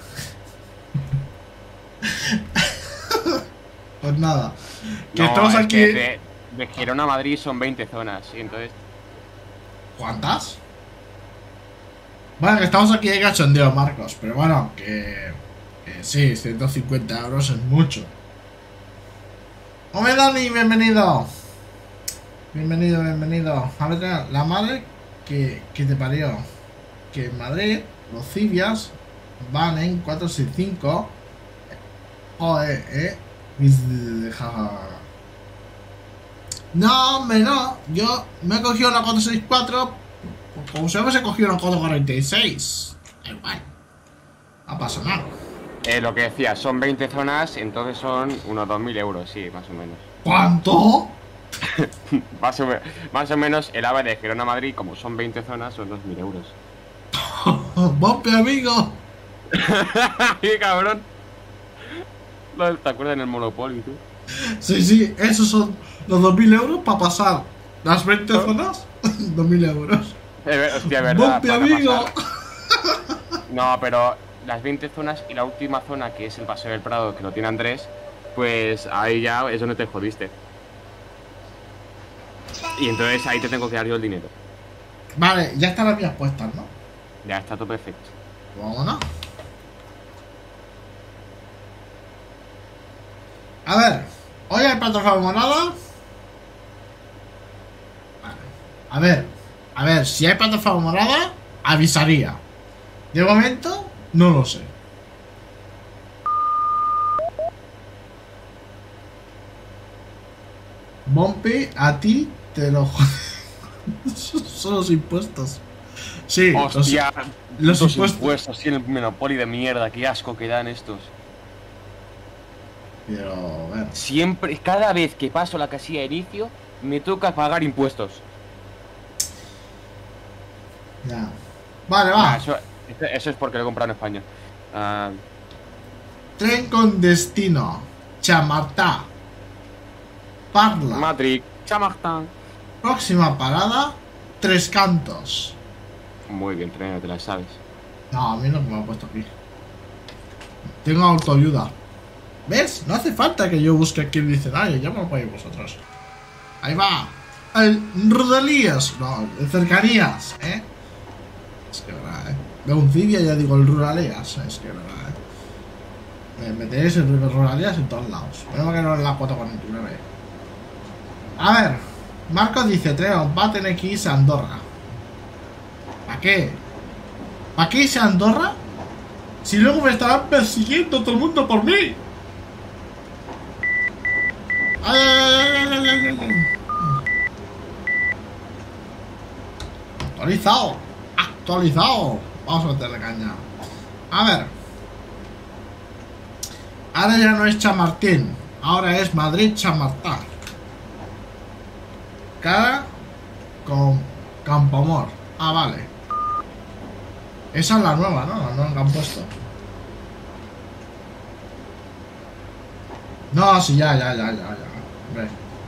Pues nada. Que No, estamos es aquí. que de, de Girona a Madrid son veinte zonas, y entonces... ¿Cuántas? Bueno, que estamos aquí de cachondeo, Marcos. Pero bueno, que, que sí, ciento cincuenta euros es mucho. Hombre, Dani, bienvenido. Bienvenido, bienvenido. A ver, la madre que, que te parió. Que en Madrid los civias van en cuatrocientos sesenta y cinco. Joder, eh. No, hombre, no. Yo me he cogido una cuatrocientos sesenta y cuatro. Como se hubiese cogido una cuatrocientos cuarenta y seis. Da igual. No pasa nada. Eh, lo que decía, son veinte zonas, entonces son unos dos mil euros, sí, más o menos. ¿Cuánto? Más o, me- más o menos el AVE de Girona a Madrid, como son veinte zonas, son dos mil euros. ¡Bompe, amigo! ¡Qué cabrón! Lo- ¿Te acuerdas en el Monopoly, tú? Sí, sí, esos son los dos mil euros para pasar las veinte zonas. dos mil euros. Eh, hostia, verdad. ¡Bompe, para amigo! pasar. No, pero las veinte zonas y la última zona, que es el Paseo del Prado, que lo tiene Andrés, pues ahí ya es donde te jodiste. Y entonces ahí te tengo que dar yo el dinero. Vale, ya están las vías puestas, ¿no? Ya está todo perfecto. Vámonos. A ver, hoy hay plataforma morada. A ver, a ver, si hay plataforma morada, avisaría. De momento, no lo sé. Bumpy, a ti te lo son los impuestos. Sí, Hostia, los, los putos impuestos. impuestos y el Monopoly de mierda, qué asco que dan estos. Pero, a ver. Siempre, cada vez que paso la casilla de inicio, me toca pagar impuestos. Ya. Vale, va. Ah, eso, eso es porque lo he comprado en España. Uh, Tren con destino. Chamartá. Parla. Madrid, Chamartán. Próxima parada. Tres Cantos. Muy bien, tren, te la sabes. No, a mí no me lo ha puesto aquí. Tengo autoayuda. ¿Ves? No hace falta que yo busque aquí el diccionario. Ya me lo podéis vosotros. Ahí va. El Ruralías. No, el Cercanías, ¿eh? Es que verdad, ¿eh? Veo un Cibia y ya digo el Ruralías. Es que verdad, ¿eh? Me metéis el Ruralías en todos lados. Veo que no es la cuatro cuarenta y nueve. A ver. Marcos dice: Treo, va a tener que irse a Andorra. ¿Para qué? ¿Para qué irse a Andorra? Si luego me estarán persiguiendo todo el mundo por mí. ¡Ay, ay, ay, ay, ay, ay! Actualizado. Actualizado. Vamos a meterle caña. A ver. Ahora ya no es Chamartín. Ahora es Madrid Chamartá. Cara con Campoamor. Ah, vale. Esa es la nueva, ¿no? La nueva que han puesto. No, sí, ya, ya, ya, ya, ya. Hombre.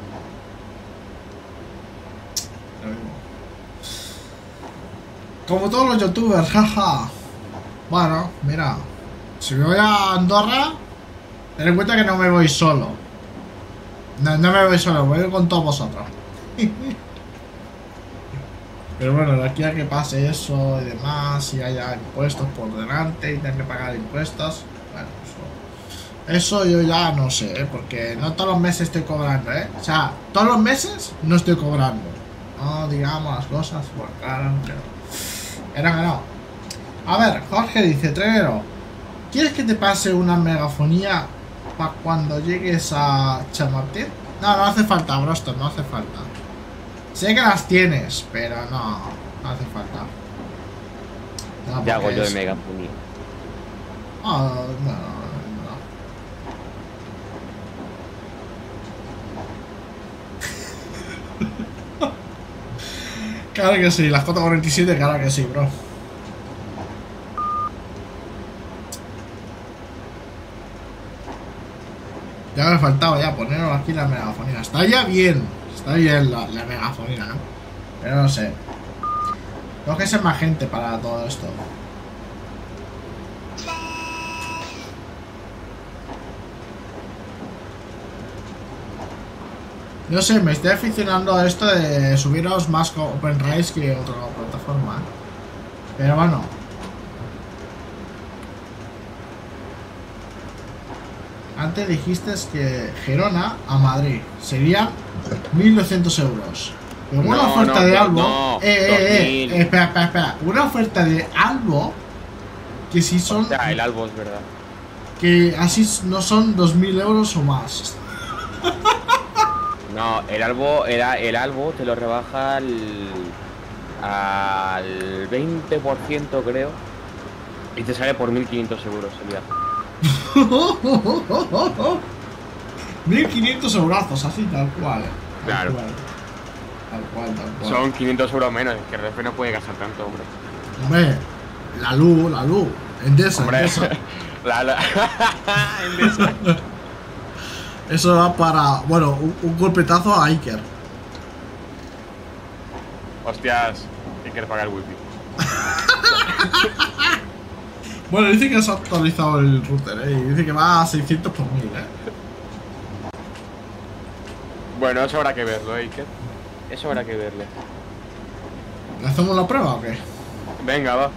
Lo mismo. Como todos los youtubers, jaja. Bueno, mira. Si me voy a Andorra, ten en cuenta que no me voy solo. No, no me voy solo, voy con todos vosotros. Pero bueno, de aquí a que pase eso y demás, y haya impuestos por delante y tenga que pagar impuestos, bueno, eso, eso yo ya no sé, ¿eh? Porque no todos los meses estoy cobrando, ¿eh? O sea, todos los meses no estoy cobrando. No digamos las cosas por cara, pero... Era que no. A ver, Jorge dice: Trenero, ¿quieres que te pase una megafonía para cuando llegues a Chamartín? No, no hace falta, Broster, no hace falta. Sé que las tienes, pero no, no hace falta. No, Ya hago yo es... de megafonía. Oh, no, no, no. Claro que sí, las cuatro cuarenta y siete, claro que sí, bro. Ya me faltaba ya ponerlo aquí la megafonía. Está ya bien. Está bien la, la megafonía, ¿no? Pero no sé. Tengo que ser más gente para todo esto. No sé, me estoy aficionando a esto de subiros más con OpenRice que otra plataforma, ¿eh? Pero bueno. Antes dijiste que Gerona a Madrid serían mil doscientos euros. Pero una No, oferta no, de no, Albo. no, eh, eh, eh, dos mil. eh, espera, espera, espera. Una oferta de Albo que si son. O sea, el Albo es verdad. Que así no son dos mil euros o más. No, el Albo, era el Albo te lo rebaja al, al veinte por ciento creo. Y te sale por mil quinientos euros el viaje. mil quinientos eurazos, así tal cual. eh. Tal Claro. cual. Tal cual, tal cual. Son quinientos euros menos, es que Renfe no puede gastar tanto, hombre. Hombre, la luz, la luz. Endesa, Hombre, Endesa. la, la... Endesa. Eso va para, bueno, un, un golpetazo a Iker. Hostias, hay que pagar el wifi. Bueno, dice que se ha actualizado el router, ¿eh? Y dice que va a seiscientos por mil, ¿eh? Bueno, eso habrá que verlo, ¿eh, Iker? Eso habrá que verle. ¿Le hacemos la prueba o qué? Venga, va.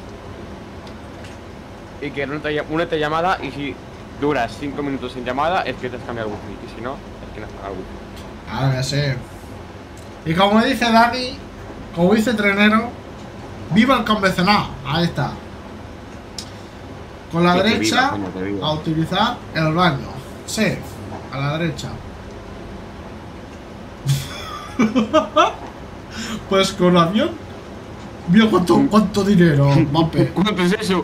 Iker, únete, únete llamada y si duras cinco minutos sin llamada es que te has cambiado el wifi. Y si no, es que no has cambiado el wifi. Claro que sí. Y como dice Dani, como dice Trenero, viva el convencional. Ahí está. Con la Que te derecha viva, coño, te viva. a utilizar el baño. Sí, a la derecha. Pues con avión. Mira cuánto, cuánto dinero, Mape. ¿Cuánto es eso?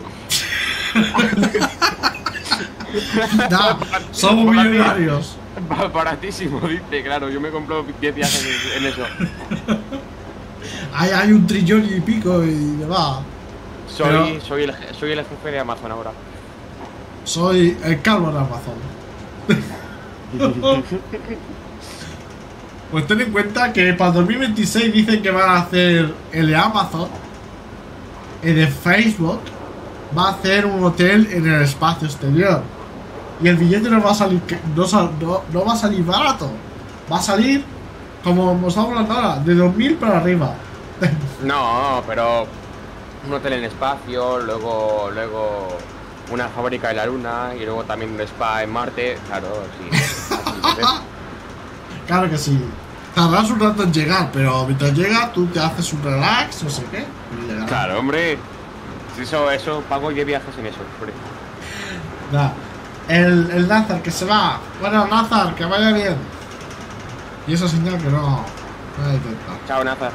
Nah, somos millonarios. Va baratísimo, dice, claro, yo me compro diez viajes en, en eso. Hay, hay un trillón y pico y demás. Soy, Pero- soy, el, je- soy el jefe de Amazon ahora. Soy el calvo de Amazon. Pues ten en cuenta que para dos mil veintiséis dicen que van a hacer el de Amazon, el de Facebook, va a hacer un hotel en el espacio exterior. Y el billete no va a salir, que- no, sal- no, no va a salir barato. Va a salir, como estamos hablando ahora, de dos mil para arriba. No, pero un hotel en espacio, luego, luego una fábrica en la luna y luego también un spa en Marte. Claro, sí. Entonces, Claro que sí. Tardarás un rato en llegar, pero mientras llega tú te haces un relax, no sé qué. Y llegarás. claro, hombre. Si Eso, eso, pago diez viajes en eso, hombre. Nah, El, el Nazar que se va. Bueno, Nazar, que vaya bien. Y esa señal que no. No la detecta. Chao, Nazar.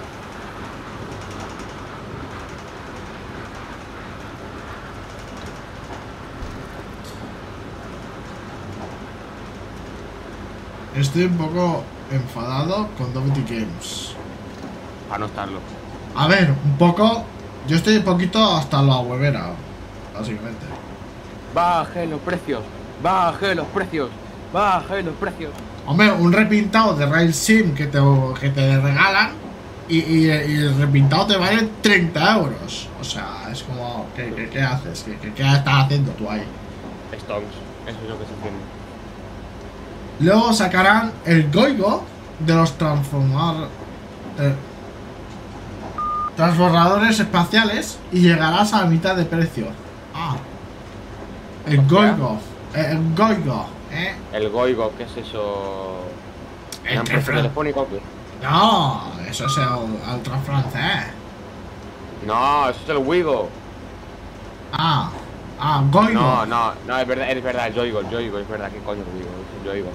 Estoy un poco enfadado con Dominity Games. Para no estarlo. A ver, un poco. Yo estoy un poquito hasta la huevera, básicamente. Baje los precios, baje los precios, baje los precios. Hombre, un repintado de Rail Sim que te, que te regalan y, y- y el repintado te vale treinta euros. O sea, es como, ¿qué, qué, qué haces? ¿Qué, qué, qué estás haciendo tú ahí? Stonks, eso es lo que se entiende. Luego sacarán el Goigo de los transformar, eh, transbordadores espaciales y llegarás a la mitad de precio. Ah, el O sea, Goigo, eh, el Goigo, ¿eh? El Goigo, ¿qué es eso? El ¿Una empresa Fran- telefónica o qué? No, eso es el ultra francés. No, eso es el Wigo. Ah, ah, Goigo. No, no, no, es verdad, es verdad, el Yoigo, el Yoigo, es verdad, ¿qué coño el Wigo? Es el Yoigo.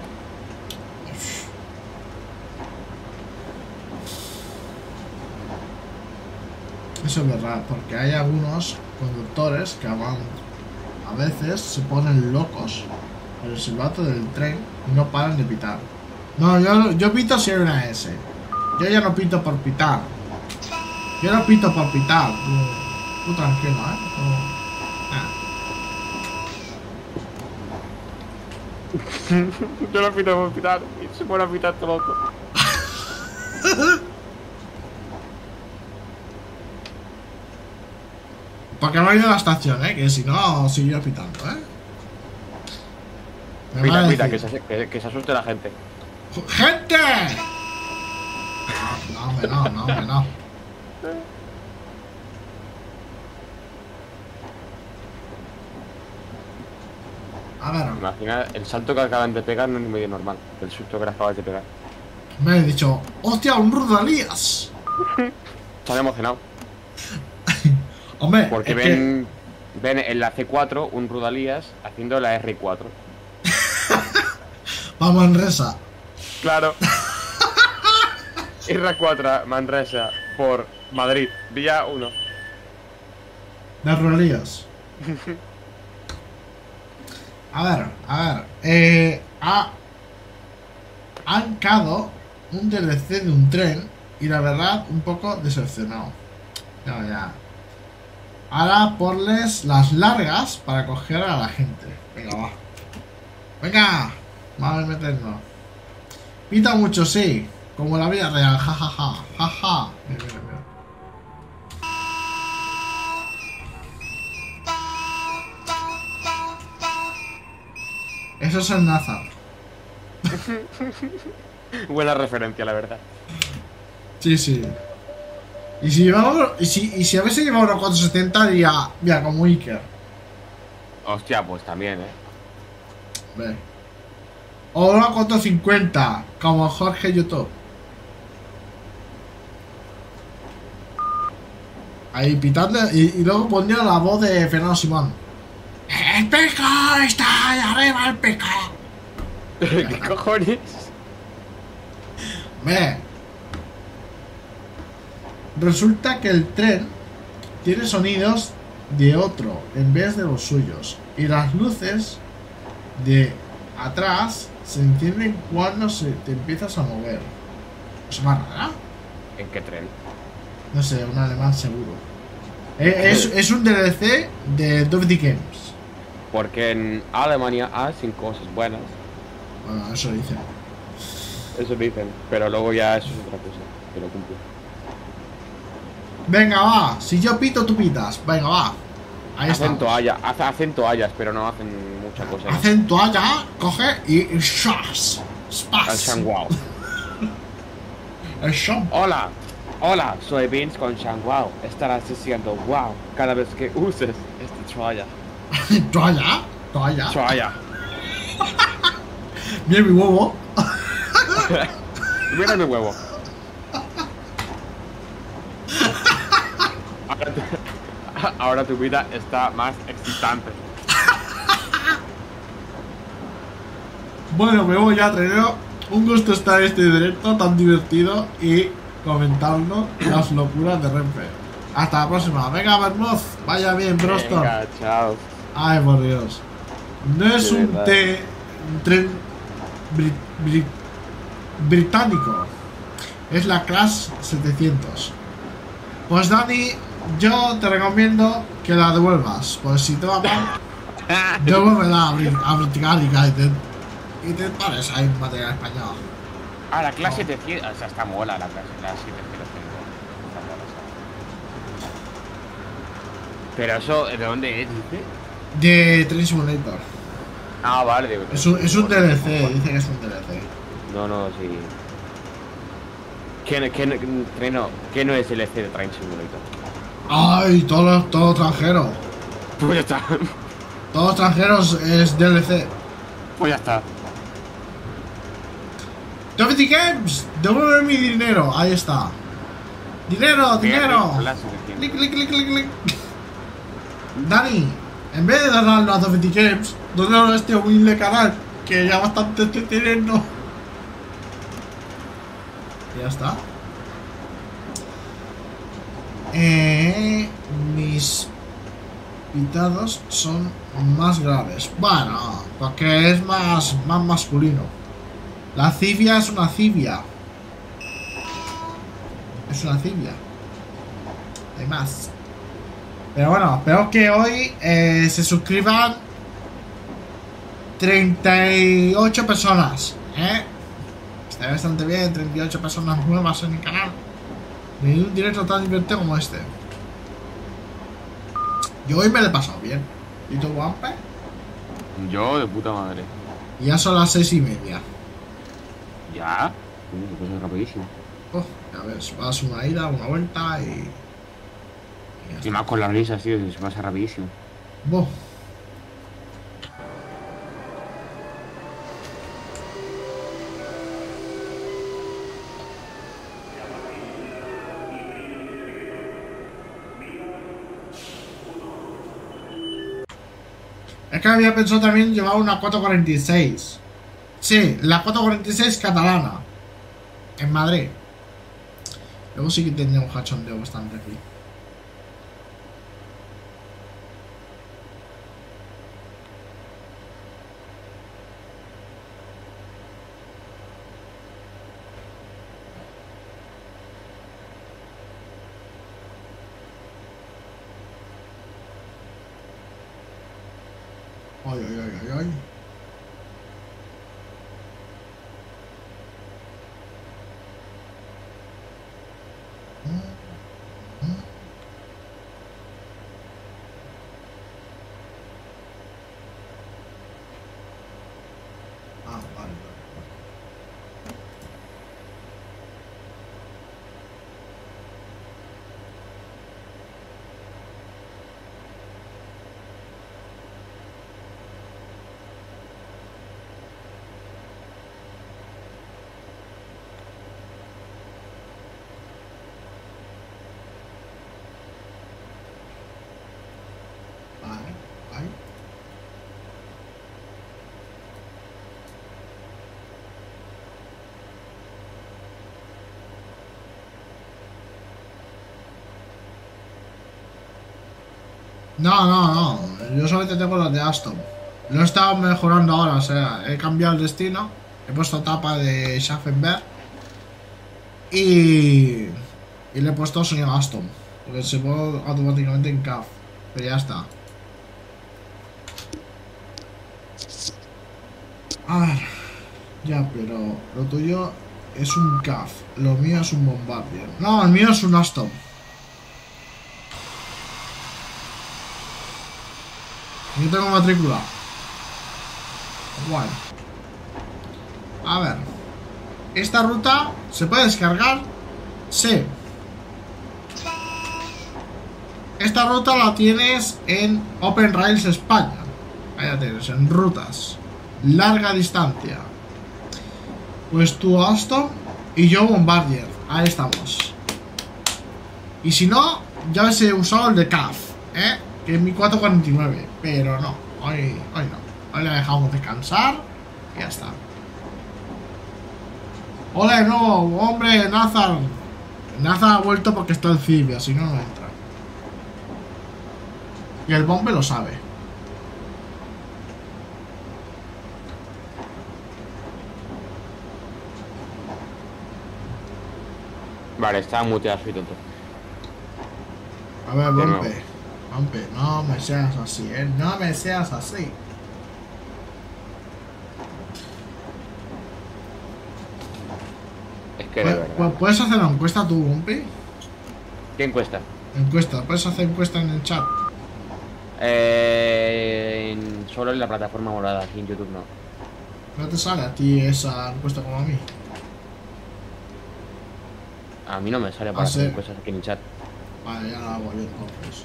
Eso es verdad, porque hay algunos conductores que van, a veces se ponen locos por el silbato del tren y no paran de pitar. No, yo, yo pito si hay una S. Yo ya no pito por pitar. Yo no pito por pitar. Tú, tú tranquilo, ¿eh? Tú- ah. Yo no pito por pitar, y se pone a pitar todo loco. Porque me ha ido a la estación, ¿eh? Que si no, sigo pitando, ¿eh? Me va a Pita, pita, decir, que se, que, que se asuste la gente. ¡gente! No, no, hombre, no, no, hombre, no. A ver, Imagina, el salto que acaban de pegar no es ni medio normal. El susto que le acabas de pegar. me he dicho, ¡hostia, un Rudalías! Están emocionados. Hombre, Porque es que- ven, ven en la C cuatro un Rudalías haciendo la R cuatro. vamos en resa. Claro. R cuatro Manresa por Madrid, día uno. De Rudalías. A ver, a ver. Eh, ha, han cado un D L C de un tren y la verdad, un poco decepcionado. Ya, ya. Ahora ponles las largas para coger a la gente. Venga, va. Venga, vamos a meternos. Pita mucho, sí. Como la vida real, jajaja, jaja. Mira, mira, mira. Eso es el Nazar. Buena referencia, la verdad. Sí, sí. Y si llevamos. Y si, y si a veces llevamos unos cuatrocientos setenta, diría. Mira, como Iker. Hostia, pues también, eh. Ve. O unos cuatrocientos cincuenta, como Jorge YouTube. Ahí pitando. Y, y luego pondría la voz de Fernando Simón. ¡El pescado está ahí arriba, el pescado! ¿Qué cojones? Ve. Resulta que el tren tiene sonidos de otro en vez de los suyos. Y las luces de atrás se encienden cuando se te empiezas a mover. ¿Es más rara? ¿En qué tren? No sé, un alemán seguro. Eh, Es, es un D L C de Duty Games. Porque en Alemania hacen cosas buenas. Bueno, eso dicen. Eso dicen. Pero luego ya eso es otra cosa. Que lo cumple. Venga, va. Si yo pito, tú pitas. Venga, va. Ahí está. Hacen toallas, hace- hacen toallas, pero no hacen mucha cosa. Hacen toalla, coge y. ¡Shas! Al ¡Spas! Shangwao. El shop. Hola, hola, soy Vince con Shangwao. Estarás diciendo wow cada vez que uses esta toalla. Toalla. Toalla. Toalla. Mira mi huevo. Mira mi huevo. Ahora tu, ahora tu vida está más excitante. Bueno, me voy ya, trainero. Un gusto estar en este directo tan divertido y comentando las locuras de Renfe. Hasta la próxima. Venga, Bermuz. Vaya bien, Broston. Venga, chao. Ay, por Dios. No es De un, verdad. té- un tren bri- bri- británico. Es la Class setecientos. Pues Dani, yo te recomiendo que la devuelvas. Pues si te va mal, devuélvela a, Bri- a Británica y te, y te pares ahí en material español. Ah, la clase setecientos. O sea, está mola la clase, la setecientos cinco. Está mola esa. Pero eso, ¿de dónde es? Dice? De Train Simulator. Ah, vale. De, Es un, es un D L C, dice que es un D L C. No, no, sí. ¿Qué, no- qué, no- qué no, qué no es el E C de Train Simulator? Ay, todo, todo extranjero. Pues ya está. Todos extranjeros es D L C. Pues ya está. Duty Games, devuelve mi dinero. Ahí está. Dinero, dinero. La setecientos. Clic, clic, clic, clic, clic. Dani, en vez de darlo a Duty Games, donalo a este humilde canal que ya bastante estoy teniendo. Y ya está. Eh, mis pitados son más graves. Bueno, porque es más, más masculino. La cibia es una cibia. Es una cibia. Hay más. Pero bueno, espero que hoy eh, se suscriban treinta y ocho personas. ¿eh? Está bastante bien, treinta y ocho personas nuevas en el canal. De un directo tan divertido como este. Yo hoy me lo he pasado bien. ¿Y tú, Wampe? Yo de puta madre. Y ya son las seis y media. ¿Ya? Coño, se pasa rapidísimo. Oh, ya ves, vas una ida, una vuelta y... y ya Y está. más con las risas, tío, se pasa rapidísimo. Buh. Es que había pensado también llevar una cuatro cuarenta y seis. Sí, la cuatro cuarenta y seis catalana. En Madrid. Luego sí que tenía un hachondeo bastante aquí. Ay, ay, ay, ay, ay. No, no, no. Yo solamente tengo las de Aston. Lo he estado mejorando ahora, o sea, he cambiado el destino. He puesto tapa de Schaffenberg. Y... Y le he puesto sonido Aston. Porque se pone automáticamente en C A F. Pero ya está. A ver. Ya, pero lo tuyo es un C A F. Lo mío es un Bombardier. No, el mío es un Aston. Yo tengo matrícula. Guay. A ver. Esta ruta se puede descargar. Sí. Esta ruta la tienes en Open Rails España. Ahí la tienes, en rutas. Larga distancia. Pues tú Aston y yo Bombardier. Ahí estamos. Y si no, ya os he usado el de C A F, ¿eh? Que es mi cuatro cuarenta y nueve. Pero no, hoy, hoy no. Hoy le dejamos descansar y ya está. Hola, no, hombre, Nazar. Nazar ha vuelto porque está en Cibia, si no, no entra. Y el bombe lo sabe. Vale, está muteado, soy tonto. A ver, De bombe. nuevo. Bombe, no me seas así, eh. No me seas así. Es que de Pu- verdad. pu- ¿Puedes hacer una encuesta tú, bombe? ¿Qué encuesta? Encuesta, ¿puedes hacer encuesta en el chat? Eh, en- solo en la plataforma morada, aquí en YouTube no. ¿No te sale a ti esa encuesta como a mí? A mí no me sale Ah, para hacer sí. encuestas aquí en el chat. Vale, ya la hago yo entonces.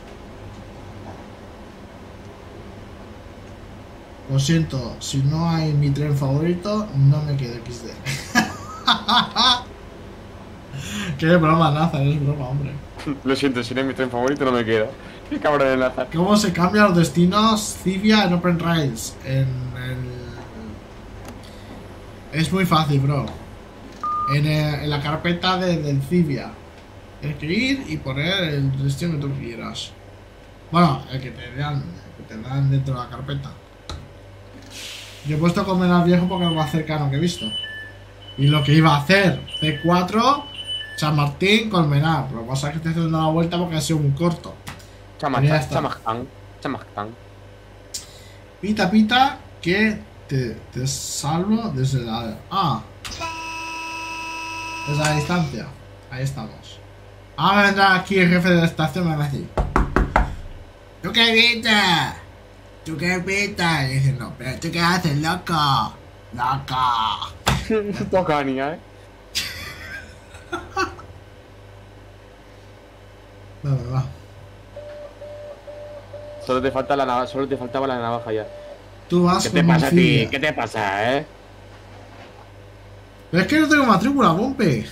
Lo siento, si no hay mi tren favorito, no me quedo equis de. Qué broma, Nazar, es broma, hombre. Lo siento, si no es mi tren favorito no me quedo. Qué cabrón de enlazar. ¿Cómo se cambian los destinos Civia en Open Rails? En el... Es muy fácil, bro. En, el- en la carpeta de, del Civia. Tienes que ir y poner el destino que tú quieras. Bueno, el que te dan, el que te dan dentro de la carpeta. Yo he puesto Colmenar Viejo porque es lo más cercano que he visto. Y lo que iba a hacer, C cuatro, San Martín, Colmenar. Pero lo que pasa es que estoy haciendo la vuelta porque ha sido muy corto. Ya está. Chamaján. Chamaján. Pita, pita, que te, te salvo desde la... Ah. Desde la distancia. Ahí estamos. Ahora vendrá aquí el jefe de la estación y me va a decir: ¿tú qué pita? ¿Tú qué pita? Y dice: no, pero ¿tú qué haces, loco? Loco. Toca niña, eh. Va, va, va. Solo te falta la navaja, solo te faltaba la navaja ya. Tú vas ¿Qué te como pasa a ti? Civia. ¿Qué te pasa, eh? Pero es que no tengo matrícula, bombe.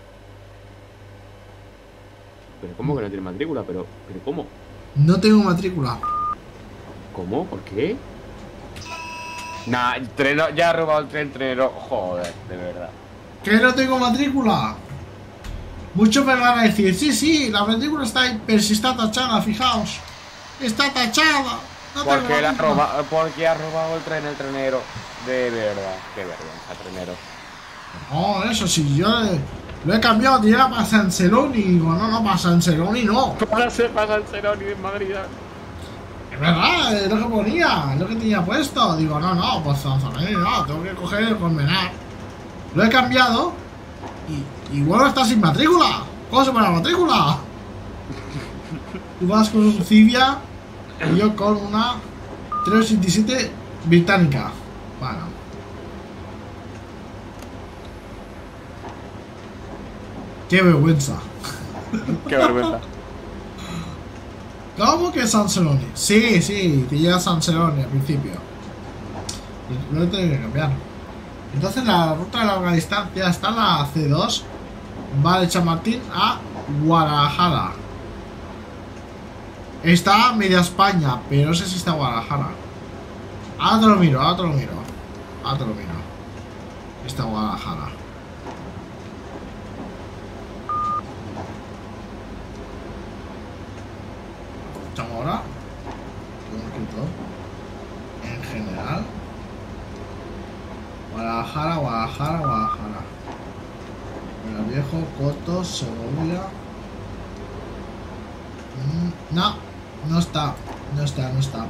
Pero ¿cómo que no tiene matrícula? Pero, pero ¿cómo? No tengo matrícula. ¿Cómo? ¿Por qué? Nah, el treno, ya ha robado el tren, trenero. Joder, de verdad. ¿Que no tengo matrícula? Muchos me van a decir: sí, sí, la matrícula está ahí, pero si está tachada, fijaos. Está tachada. No tengo Porque, la matrícula. roba, porque ha robado el tren el trenero. De verdad, qué vergüenza, trenero. No, eso sí, yo le- lo he cambiado, tiraba para San Celoni. Y digo: no, no, para San Celoni no. Ahora se pasa el Ceroni de Madrid. Es verdad, es lo que ponía, es lo que tenía puesto. Digo: no, no, pues San Celoni no, tengo que coger el Colmenar. Lo he cambiado y, y vuelvo a estar sin matrícula. ¿Cómo se pone la matrícula? Tú vas con un Civia y yo con una trescientos ochenta y siete británica. Bueno. Qué vergüenza. Qué vergüenza. ¿Cómo que San Celoni? Sí, sí, te llega San Celoni al principio. Y luego tengo que cambiar. Entonces la ruta de larga distancia está en la C dos. Va de Chamartín a Guadalajara. Está media España, pero no sé si está Guadalajara. Ahora te lo miro, ahora te lo miro. Ahora te lo miro. Está Guadalajara. ¿Estamos ahora? esto? En general. Guadalajara, Guadalajara, Guadalajara. Bueno, Viejo, Coto, Segovia. Mm, no, no está. No está, no está.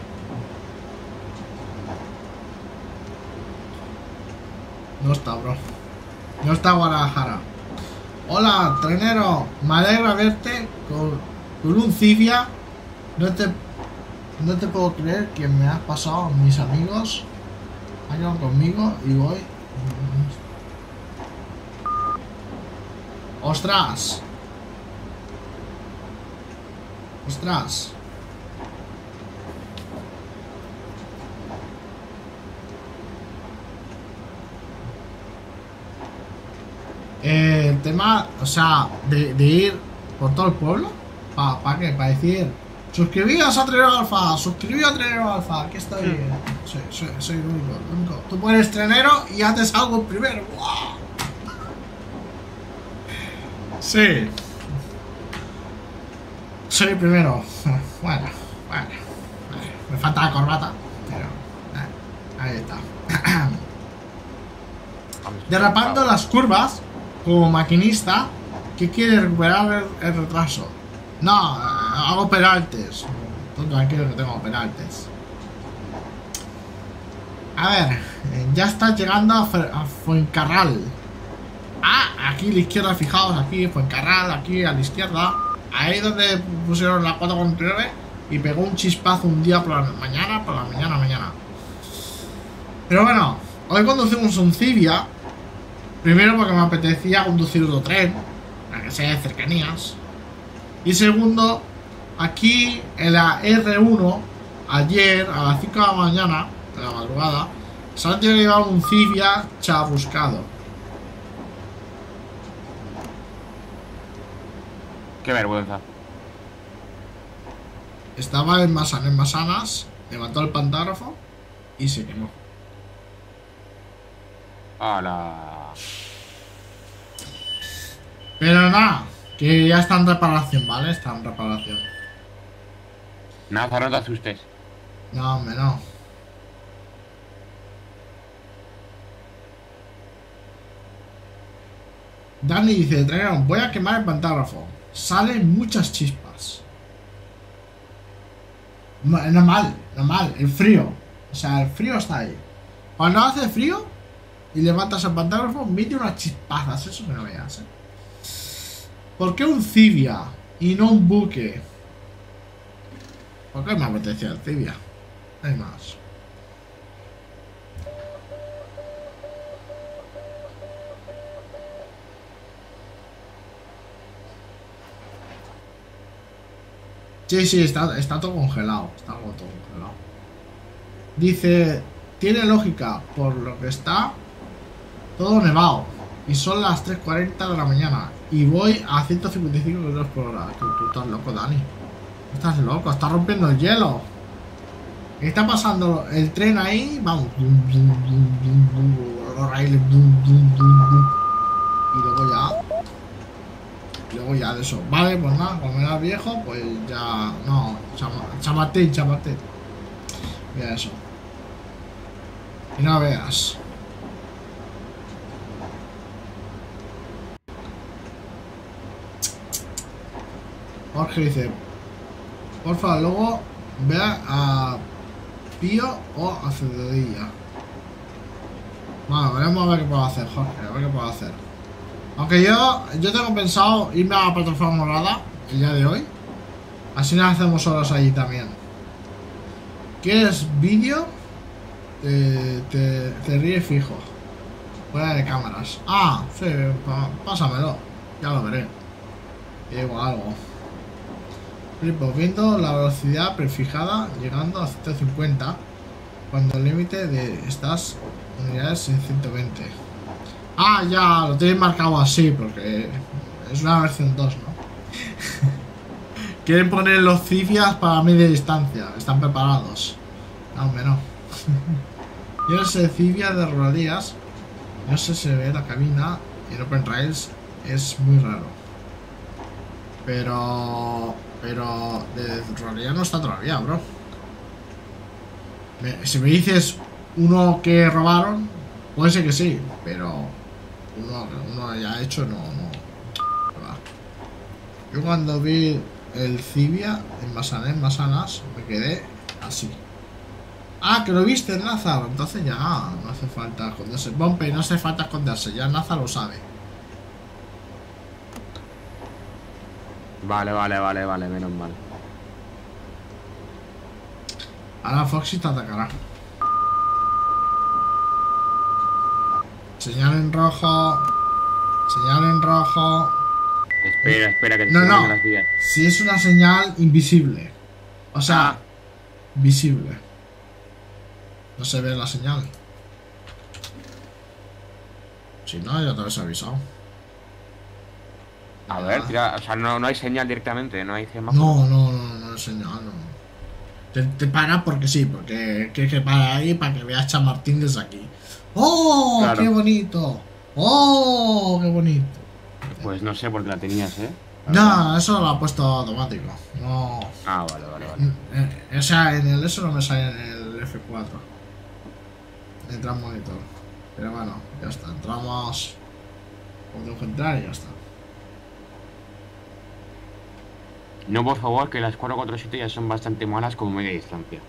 No está, bro. No está Guadalajara. Hola, trenero. Me alegra verte con, con un Civia. No te, no te puedo creer que me has pasado mis amigos. Vayan conmigo y voy. ¡Ostras! ¡Ostras! Eh, el tema, o sea, de, de ir por todo el pueblo. ¿Para pa qué? Para decir, suscribíos a Trenero Alfa, suscribíos a Trenero Alfa. Aquí estoy. Sí. Soy, soy, soy el único, el único. Tú pones trenero y haces algo primero. ¡Wow! Sí. Soy el primero. Bueno, bueno. Me falta la corbata. Pero. Eh, ahí está. Derrapando las curvas. Como maquinista que quiere recuperar el, el retraso. No, hago penaltes. Tranquilo que tengo penaltes. A ver, ya está llegando a, a Fuencarral. Ah, aquí a la izquierda, fijaos, aquí Fuencarral, aquí a la izquierda. Ahí donde pusieron la cuatro cuarenta y nueve y pegó un chispazo un día por la mañana, por la mañana, mañana. Pero bueno, hoy conducimos un Civia. Primero porque me apetecía conducir otro tren, para que sea de cercanías. Y segundo, aquí en la R uno, ayer a las cinco de la mañana, de la madrugada, se han tenido que llevar un Civia chamuscado. Qué vergüenza. Estaba en Masan, en Masanas, levantó el pantógrafo y se quemó. ¡Hala! Pero nada, que ya está en reparación, ¿vale? Está en reparación. Nada, no te asustes. No, hombre, no. Dani dice, trajeron, voy a quemar el pantógrafo. Salen muchas chispas. Normal, normal, el frío. O sea, el frío está ahí. Cuando hace frío y levantas el pantógrafo, mete unas chispazas, eso que no veas, ¿eh? ¿Por qué un Civia y no un buque? ¿Por qué me apetecía el Civia? Hay más. Sí, sí, está, está todo congelado. Está todo congelado. Dice, tiene lógica, por lo que está todo nevado. Y son las tres cuarenta de la mañana. Y voy a ciento cincuenta y cinco kilómetros por hora. Tú, tú estás loco, Dani. Estás loco, estás rompiendo el hielo. Está pasando el tren ahí. Vamos. Los raíles. Y luego ya. Y luego ya de eso. Vale, pues nada, como era viejo, pues ya. No, chamate, chamate. Mira eso. Y no veas. Jorge dice, porfa, luego vea a Pío o a Cededilla. Bueno, veremos a ver qué puedo hacer, Jorge, a ver qué puedo hacer. Aunque yo, yo tengo pensado irme a la plataforma morada el día de hoy. Así nos hacemos horas allí también. ¿Quieres vídeo? Te, te, te ríes fijo. Fuera de cámaras. Ah, sí, pa, pásamelo. Ya lo veré. Digo algo. Flipo, viendo la velocidad prefijada llegando a ciento cincuenta cuando el límite de estas unidades en ciento veinte. Ah, ya, lo tenéis marcado así porque es una versión dos, ¿no? Quieren poner los Civias para media distancia, están preparados. No, hombre, no. Yo no sé, Civia de rodillas, no sé si se ve la cabina y en Open Rails es muy raro. Pero... Pero de rodillas no está todavía, bro. Me- si me dices uno que robaron, puede ser que sí, pero uno, uno ya hecho no, no. No va. Yo cuando vi el Cibia en Masané, en Masanas, me quedé así. Ah, que lo viste, Nazar. Entonces ya no hace falta esconderse. Bompe, no hace falta esconderse, ya Nazar lo sabe. Vale, vale, vale, vale, menos mal. Ahora Foxy te atacará. Señal en rojo. Señal en rojo. Espera, espera, que te No, estoy poniendo no. las vías. Si es una señal invisible. O sea, Ah. visible. No se ve la señal. Si no, ya te habéis avisado. A ver, tira, o sea, no, no hay señal directamente, no hay semáforo. No, no, no, no es señal, no. Te, te para porque sí, porque quieres que para ahí para que veas Chamartín desde aquí. ¡Oh! Claro. ¡Qué bonito! ¡Oh! ¡Qué bonito! Pues no sé por qué la tenías, ¿eh? La No, verdad. eso lo ha puesto automático. No. Ah, vale, vale, vale. Eh, o sea, en el eso no me sale en el F cuatro. Entra en monitor. Pero bueno, ya está. Entramos. Podemos entrar y ya está. No, por favor, que las cuatro cuatro siete ya son bastante malas como media distancia.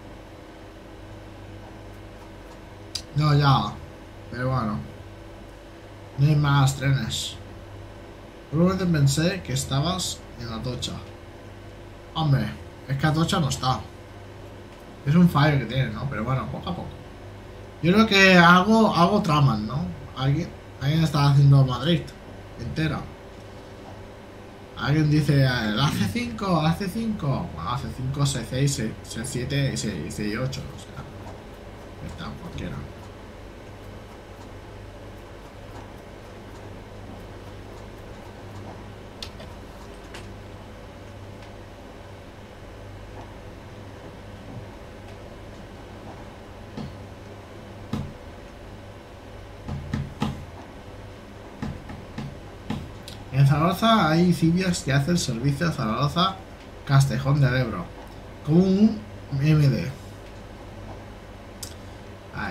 No, ya. Pero bueno. No hay más trenes. Probablemente pensé que estabas en Atocha. Hombre, es que Atocha no está. Es un fallo que tiene, ¿no? Pero bueno, poco a poco. Yo creo que algo, algo traman, ¿no? Alguien, alguien está haciendo Madrid entera. Alguien dice el A C cinco, A C cinco. Bueno, A C cinco, C seis, C siete y C ocho. O sea, está cualquiera. En Zaragoza hay civias que hacen servicio a Zaragoza Castejón del Ebro. Como un M D. Ay.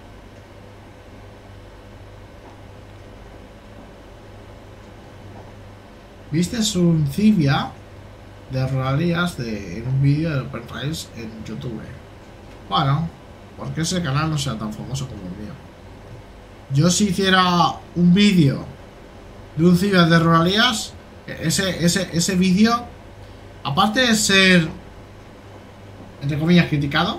¿Viste un civia de rodalías de, en un vídeo de Open Rails en YouTube? Bueno, porque ese canal no sea tan famoso como el mío. Yo si hiciera un vídeo de un civia de rodalías, ese, ese, ese vídeo, aparte de ser, entre comillas, criticado,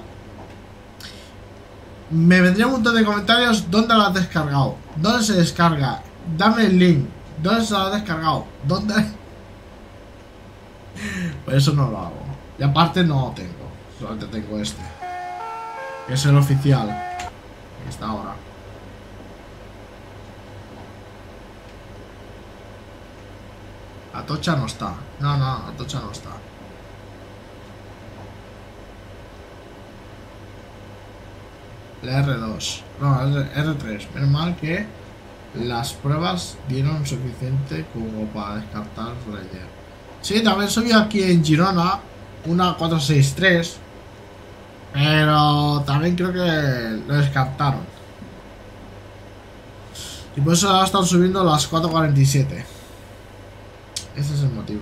me vendría un montón de comentarios. ¿Dónde lo has descargado? ¿Dónde se descarga? Dame el link. ¿Dónde se lo has descargado? ¿Dónde? Pues eso no lo hago. Y aparte no lo tengo. Solamente tengo este, que es el oficial, que está ahora. Atocha no está. No, no, Atocha no está. La R dos. No, R tres. Menos mal que las pruebas dieron suficiente como para descartar Reyer. Sí, también subí aquí en Girona una cuatro seis tres. Pero también creo que lo descartaron. Y por eso ahora están subiendo las cuatro cuarenta y siete. Ese es el motivo.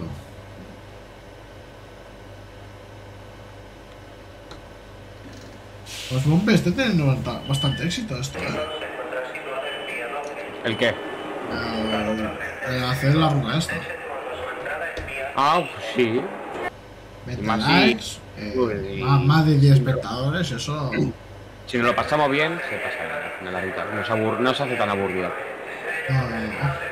Pues Bombe, está teniendo bastante éxito esto, ¿eh? ¿El qué? El, el hacer la ruta esta. Ah, pues sí. veinte Más likes, sí. eh, Uy. más, más de diez espectadores, eso. Si nos lo pasamos bien, se pasa bien al final la ruta. No se, abur- no se hace tan aburrido. No, no, no.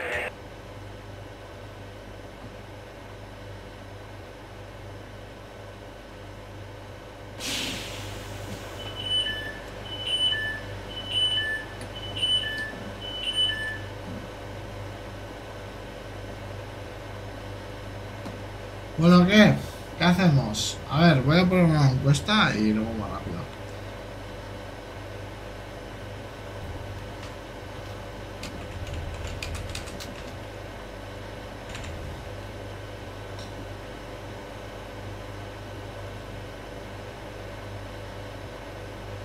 Bueno, ¿qué? ¿Qué hacemos? A ver, voy a poner una encuesta y luego más rápido.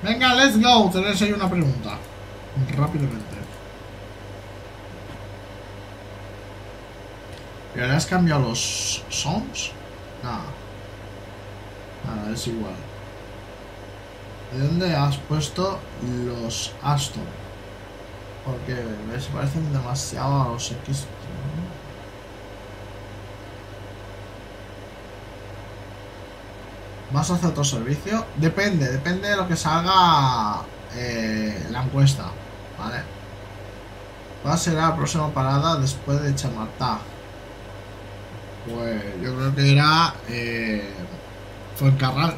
Venga, let's go. Tenéis ahí una pregunta. Rápidamente. ¿Y ahora has cambiado los sons? Nada. Nada, es igual. ¿De dónde has puesto los Aston? Porque me parecen demasiado a los X. ¿Vas a hacer otro servicio? Depende, depende de lo que salga eh, la encuesta, ¿vale? ¿Cuál será la próxima parada después de Chamartá? Pues yo creo que era eh, Fuencarral.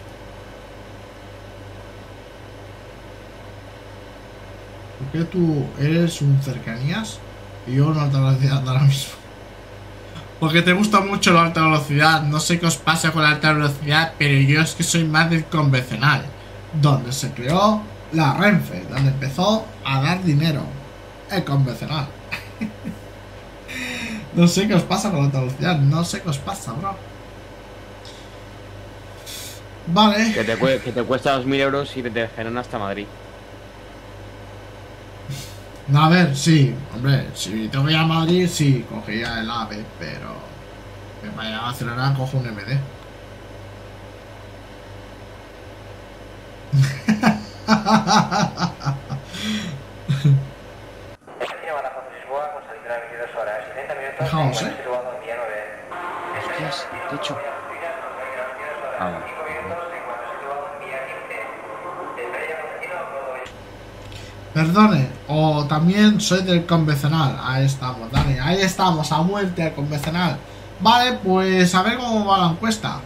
¿Por qué tú eres un cercanías y yo una alta velocidad ahora mismo? Porque te gusta mucho la alta velocidad. No sé qué os pasa con la alta velocidad, pero yo es que soy más del convencional, donde se creó la Renfe, donde empezó a dar dinero. El convencional. No sé qué os pasa con la alta velocidad. No sé qué os pasa, bro. Vale. Que te, que te cuesta dos mil euros y te dejan hasta Madrid. No, a ver, sí, hombre, si tengo que ir a Madrid, sí, cogería el AVE, pero que vaya a Barcelona, cojo un M D. Fijaos, eh. Hostias, ¿qué he hecho? Ah, vale. Perdone, o también soy del convencional. Ahí estamos, Dani, ahí estamos, a muerte al convencional. Vale, pues a ver cómo va la encuesta.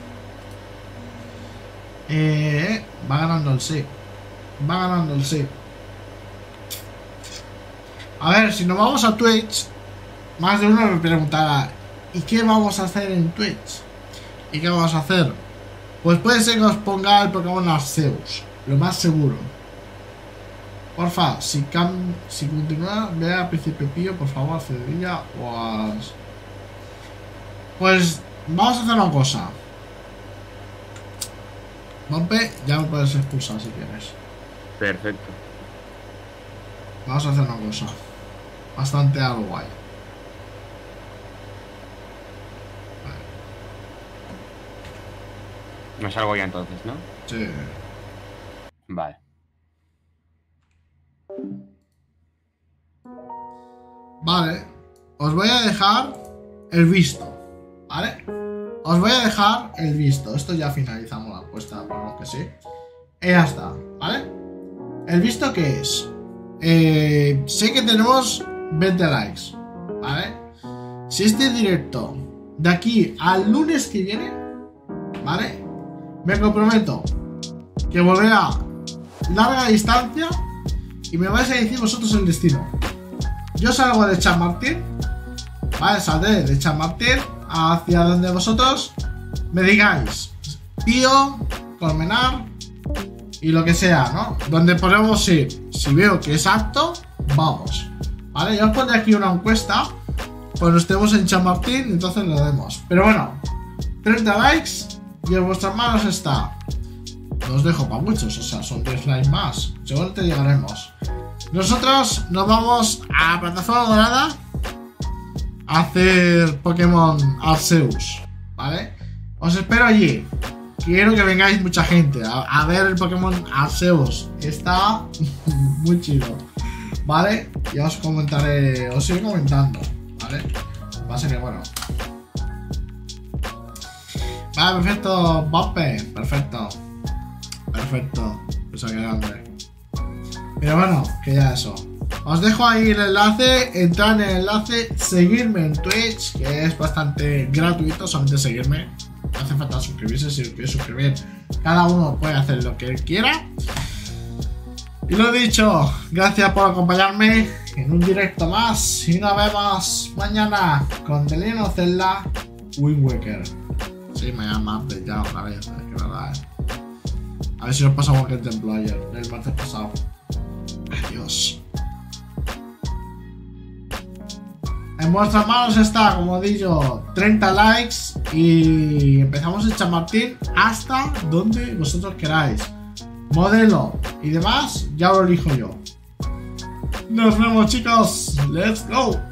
Eh, va ganando el sí. Va ganando el sí. A ver, si nos vamos a Twitch, más de uno me preguntará, ¿y qué vamos a hacer en Twitch? ¿Y qué vamos a hacer? Pues puede ser que os ponga el Pokémon Arceus, lo más seguro. Porfa, si cam si continúa, ve a Príncipe Pío, por favor, a Cedilla o a... Pues vamos a hacer una cosa. Mompe, ya me puedes expulsar si quieres. Perfecto. Vamos a hacer una cosa. Bastante algo guay. Vale. No salgo ya entonces, ¿no? Sí. Vale. Vale, os voy a dejar el visto, ¿vale? Os voy a dejar el visto. Esto ya finalizamos la apuesta, ponemos que sí. Y ya está, ¿vale? ¿El visto qué es? Eh, sé que tenemos veinte likes, ¿vale? Si este directo de aquí al lunes que viene, ¿vale? Me comprometo que volverá larga distancia y me vais a decir vosotros el destino. Yo salgo de Chamartín, ¿vale? Saldré de Chamartín hacia donde vosotros me digáis Pío, Colmenar y lo que sea, ¿no? Donde podemos ir. Si veo que es apto, vamos, ¿vale? Yo os pondré aquí una encuesta cuando estemos en Chamartín, entonces lo demos. Pero bueno, treinta likes y en vuestras manos está. No os dejo para muchos, o sea, son diez likes más. Seguramente llegaremos. Nosotros nos vamos a Plataforma Dorada a hacer Pokémon Arceus, ¿vale? Os espero allí. Quiero que vengáis mucha gente a, a ver el Pokémon Arceus. Está muy chido, ¿vale? Ya os comentaré, os iré comentando, ¿vale? Va a ser que bueno. Vale, perfecto, Boppe, perfecto. Perfecto, pues aquí grande. Pero bueno, que ya eso. Os dejo ahí el enlace, entrar en el enlace, seguirme en Twitch, que es bastante gratuito, solamente seguirme. No hace falta suscribirse, si queréis suscribir. Cada uno puede hacer lo que él quiera. Y lo dicho, gracias por acompañarme en un directo más. Y nos vemos mañana con The Legend of Zelda Wind Waker. Sí, me llama update ya otra vez, es que verdad, eh. A ver si nos pasamos que el templo ayer, el martes pasado. Adiós. En vuestras manos está, como digo, treinta likes y empezamos en Chamartín hasta donde vosotros queráis. modelo y demás, ya lo elijo yo. Nos vemos, chicos. Let's go.